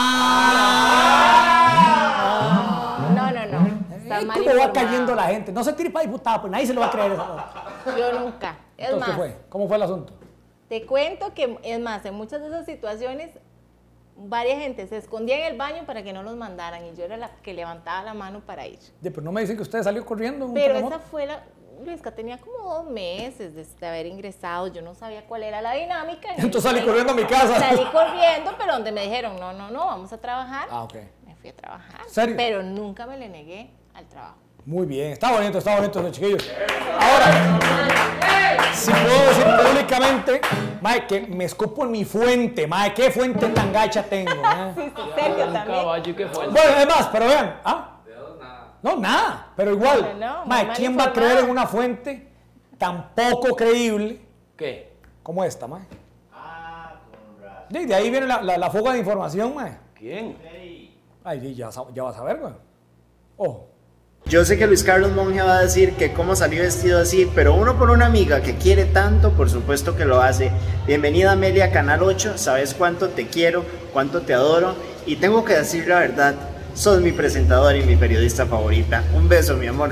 ¡Ah! no, no, no. Está Eh, mal ¿Cómo va informado. cayendo la gente? No se tire para diputado, pues nadie se lo va a creer. Eso. Yo nunca. Es Entonces, ¿qué más, fue? ¿Cómo fue el asunto? te cuento que, es más, en muchas de esas situaciones, varias gente se escondía en el baño para que no los mandaran y yo era la que levantaba la mano para ir. Oye, pero no me dicen que usted salió corriendo en un Pero terremoto. esa fue la... Luisca, tenía como dos meses de, de haber ingresado, yo no sabía cuál era la dinámica. Entonces salí corriendo a mi casa. Salí corriendo, pero donde me dijeron, no, no, no, vamos a trabajar. Ah, ok. Me fui a trabajar. ¿Serio? Pero nunca me le negué al trabajo. Muy bien, está bonito, está bonito los chiquillos. Ahora, si puedo decir públicamente, mae, que me escupo en mi fuente, mae, qué fuente tan gacha tengo. ¿eh? Sí, sí, Sergio Un también. caballo que fue. Bueno, además, pero vean, ¿ah? No, nada, pero igual, No, no, mae, muy mal ¿quién va a informado. creer en una fuente tan poco creíble ¿Qué? como esta, mae? De, de ahí viene la, la, la fuga de información, mae. ¿Quién? Ay, ya, sa- ya vas a ver, güey. Ojo. Yo sé que Luis Carlos Monge va a decir que cómo salió vestido así, pero uno por una amiga que quiere tanto, por supuesto que lo hace. Bienvenida Amelia a Canal ocho, sabes cuánto te quiero, cuánto te adoro, y tengo que decir la verdad, sos mi presentadora y mi periodista favorita. Un beso, mi amor. Lo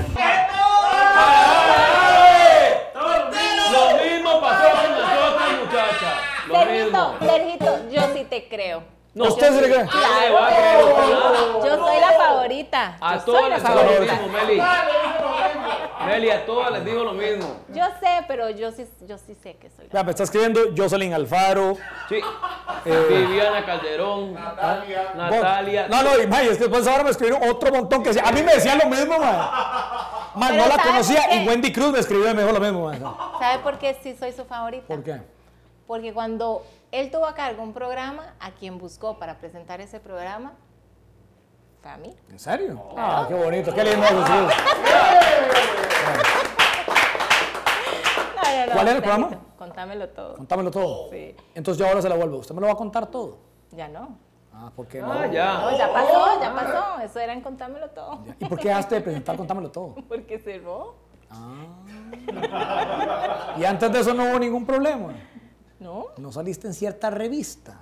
mismo pasó con nosotros, muchacha. Lo Sergito, mismo. Sergito, yo sí te creo. No, ¿Usted se le cree? No le va a creer usted nada. Yo soy la favorita. A Yo todas soy la les digo lo favorita. mismo, Meli. Meli, a todas les digo lo mismo. Yo sé, pero yo sí, yo sí sé que soy la Vea, me está escribiendo Jocelyn Alfaro. Sí. Eh, Viviana Calderón. Natalia. No, no, y mae, es que después ahora me escribieron otro montón que decía. A mí me decían lo mismo, mae. Mae, Pero no la ¿sabe conocía por qué? y Wendy Cruz me escribió y me dijo lo mismo, mae. ¿Sabe por qué sí soy su favorita? ¿Por qué? Porque cuando él tuvo a cargo un programa, a quien buscó para presentar ese programa, fue a mí. ¿En serio? Ah, qué bonito, qué lindo. Jesús. No, no, no, ¿Cuál era el Sergito, programa? Contámelo todo. Contámelo todo. Sí. Entonces yo ahora se la vuelvo. ¿Usted me lo va a contar todo? Ya no. Ah, ¿por qué no? Ah, ya. No, ya pasó, ya pasó. Eso era en Contámelo todo. ¿Y por qué dejaste de presentar Contámelo todo? Porque cerró. Y antes de eso no hubo ningún problema. ¿No? No saliste en cierta revista.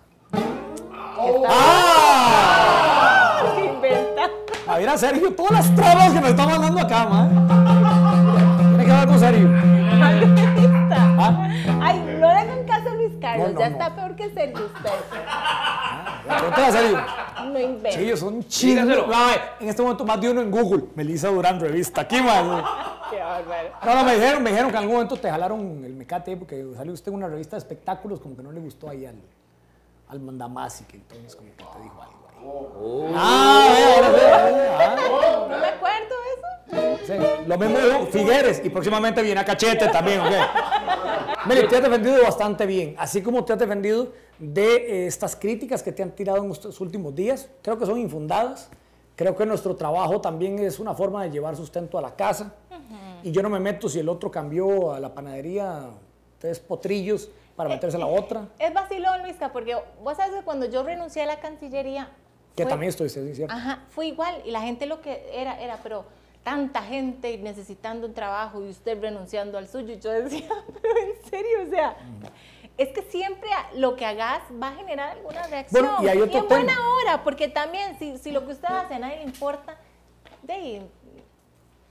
¡Ah! ¿Qué inventa? A ver, a Sergio, todas las trabas que me están mandando acá, man. Tiene que hablar con Sergio. ¿Ah? Ay, no le hagan caso a Luis Carlos. No, no, ya no. está peor que Sergio usted. Pregúntale a Sergio. No inventa. Sí, ellos son chidos. Dígaselo. Ay, en este momento más de uno en Google. Melissa Durán revista. Aquí, man. Qué bárbaro. No, no, me dijeron, me dijeron que en algún momento te jalaron el mecate ahí porque salió usted en una revista de espectáculos como que no le gustó ahí al, al mandamás y que entonces como que te dijo algo ahí. Ah, vea, ahora sí, ah. No me acuerdo eso. Sí, lo mismo dijo Figueres y próximamente viene a Cachete también, ¿ok? Meli, te has defendido bastante bien, así como te has defendido de eh, estas críticas que te han tirado en estos últimos días. Creo que son infundadas. Creo que nuestro trabajo también es una forma de llevar sustento a la casa. Y yo no me meto si el otro cambió a la panadería tres potrillos para meterse a la otra. Es vacilón, Luisca, porque vos sabes que cuando yo renuncié a la Cancillería... Que fue- también estoy sí, cierto. Ajá, fue igual. Y la gente lo que era, era, pero tanta gente necesitando un trabajo y usted renunciando al suyo. Y yo decía, pero en serio, o sea... Es que siempre lo que hagas va a generar alguna reacción. Bueno, y hay otro en buena tema. hora, porque también si, si lo que usted hace a nadie le importa, de ahí,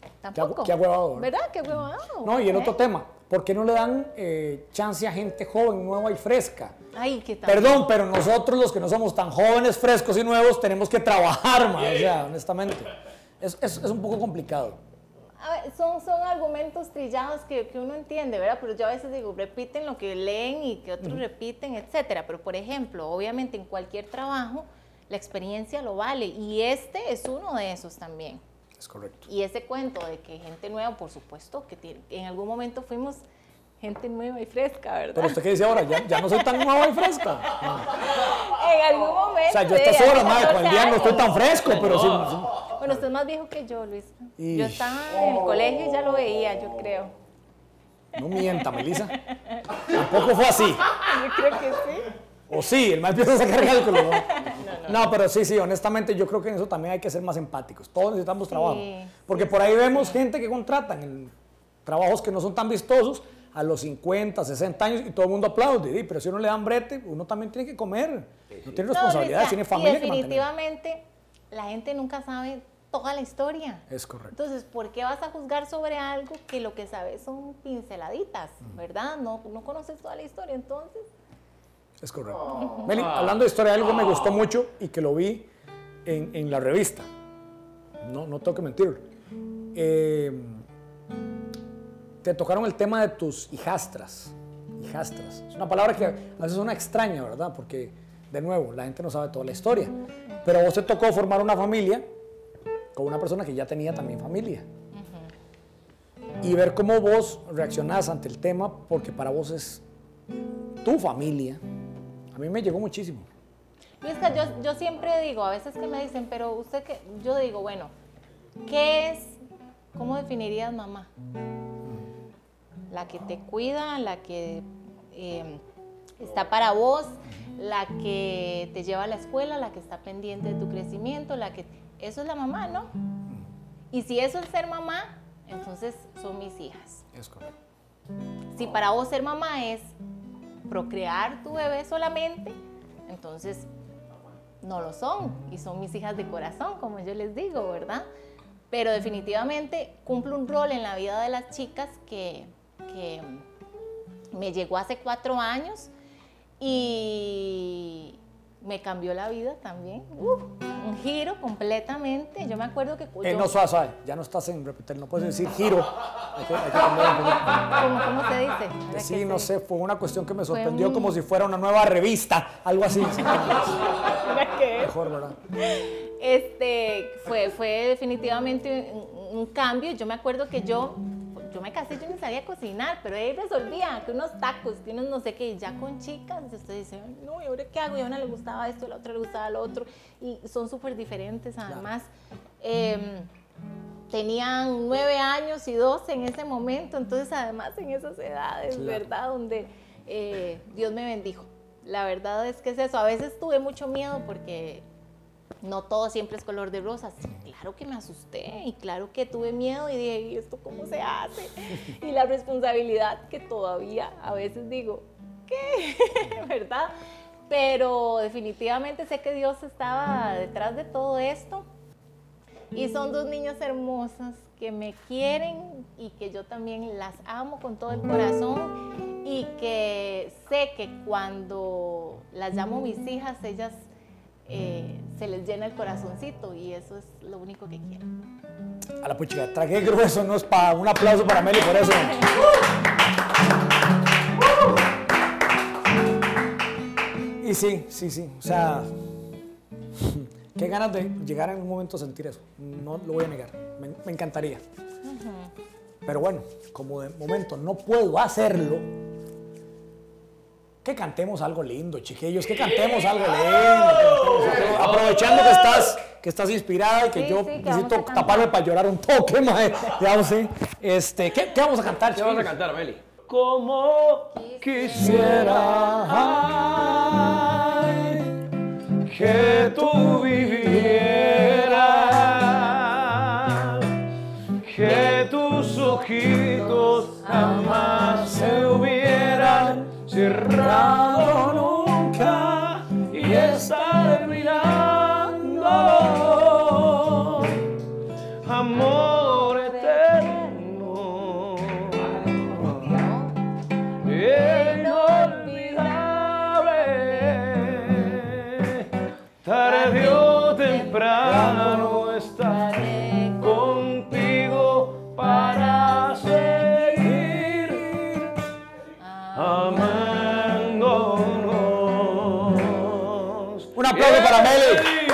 Tampoco. Qué ahuevado, ¿verdad? ¿Verdad? Qué huevado. No, y el ¿Eh? otro tema, ¿por qué no le dan eh, chance a gente joven, nueva y fresca? Ay, qué tal. Perdón, pero nosotros los que no somos tan jóvenes, frescos y nuevos, tenemos que trabajar, man, o sea, honestamente. Es, es, es un poco complicado. A ver, son, son argumentos trillados que, que uno entiende, ¿verdad? Pero yo a veces digo, repiten lo que leen y que otros uh-huh. repiten, etcétera. Pero, por ejemplo, obviamente en cualquier trabajo, la experiencia lo vale. Y este es uno de esos también. Es correcto. Y ese cuento de que gente nueva, por supuesto, que tiene, en algún momento fuimos gente nueva y fresca, ¿verdad? Pero usted qué dice ahora, ya, ya no soy tan nueva y fresca. No. En algún momento. O sea, yo a estas horas, madre, con el día no estoy tan fresco, pero sí. sí. Bueno, usted es más viejo que yo, Luis. Y... Yo estaba en el colegio y ya lo veía, yo creo. No mienta, Melissa. Tampoco fue así. Yo creo que sí. O sí, el más empieza a sacar cálculo. ¿no? No, no, no, pero sí, sí, honestamente yo creo que en eso también hay que ser más empáticos. Todos necesitamos trabajo. Sí, porque sí, por ahí sí, vemos sí. gente que contratan en trabajos que no son tan vistosos a los cincuenta, sesenta años y todo el mundo aplaude. Pero si uno le dan brete, uno también tiene que comer. No tiene responsabilidades, no, tiene y familia que mantener. definitivamente la gente nunca sabe toda la historia. Es correcto. Entonces, ¿por qué vas a juzgar sobre algo que lo que sabes son pinceladitas, uh-huh. ¿verdad? No, no conoces toda la historia, entonces... Es correcto. Oh. Meli, hablando de historia, algo me gustó mucho y que lo vi en, en la revista. No, no tengo que mentir. Eh, te tocaron el tema de tus hijastras. Hijastras. Es una palabra que a veces suena extraña, ¿verdad? Porque, de nuevo, la gente no sabe toda la historia. Pero a vos te tocó formar una familia con una persona que ya tenía también familia. Uh-huh. Y ver cómo vos reaccionás ante el tema, porque para vos es tu familia. A mí me llegó muchísimo. Luisca, yo, yo siempre digo, a veces que me dicen, pero usted que, yo digo, bueno, ¿qué es, cómo definirías mamá? La que te cuida, la que eh, está para vos, la que te lleva a la escuela, la que está pendiente de tu crecimiento, la que, eso es la mamá, ¿no? Y si eso es ser mamá, entonces son mis hijas. Es correcto. Si para vos ser mamá es procrear tu bebé solamente, entonces no lo son y son mis hijas de corazón, como yo les digo, ¿verdad? Pero definitivamente cumple un rol en la vida de las chicas que, que me llegó hace cuatro años y me cambió la vida también. Uh, un giro completamente. Yo me acuerdo que... Eh, yo, no, suave, suave. Ya no estás en repetir, no puedes decir giro. Hay que, hay que cambiar un poquito. ¿Cómo, ¿Cómo se dice? Sí, no se... sé, fue una cuestión que me sorprendió un... como si fuera una nueva revista, algo así. ¿Qué? Mejor, ¿verdad? Este, fue, fue definitivamente un, un cambio. Yo me acuerdo que yo... Yo me casé, yo no sabía cocinar, pero ahí resolvía que unos tacos, que unos no sé qué, ya con chicas, usted dice, no, ¿y ahora qué hago? Y a una le gustaba esto, a la otra le gustaba lo otro, y son súper diferentes además. Claro. Eh, tenían nueve años y doce en ese momento, entonces además en esas edades, claro. ¿verdad? Donde eh, Dios me bendijo. La verdad es que es eso, a veces tuve mucho miedo porque... No todo siempre es color de rosas. Claro que me asusté y claro que tuve miedo y dije, ¿y esto cómo se hace? Y la responsabilidad que todavía a veces digo, ¿qué? ¿Verdad? Pero definitivamente sé que Dios estaba detrás de todo esto. Y son dos niñas hermosas que me quieren y que yo también las amo con todo el corazón y que sé que cuando las llamo mis hijas, ellas... Eh, se les llena el corazoncito y eso es lo único que quiero. A la puchica, tragué grueso, no es para un aplauso para Meli por eso. Y sí, sí, sí, o sea, qué ganas de llegar en un momento a sentir eso, no lo voy a negar, me, me encantaría. Uh-huh. Pero bueno, como de momento no puedo hacerlo, que cantemos algo lindo, chiquillos, que cantemos algo lindo. Cantemos algo. Aprovechando que estás, que estás inspirada y que sí, yo sí, que necesito taparme para llorar un toque, mae. Digamos, sí. Este, ¿qué, ¿Qué vamos a cantar, ¿Qué chiquillos? vamos a cantar, Meli? Como quisiera ay, que tú vivieras, que tus ojitos jamás se hubieran cerrado nunca y estar mirando amor eterno aplauso para Meli.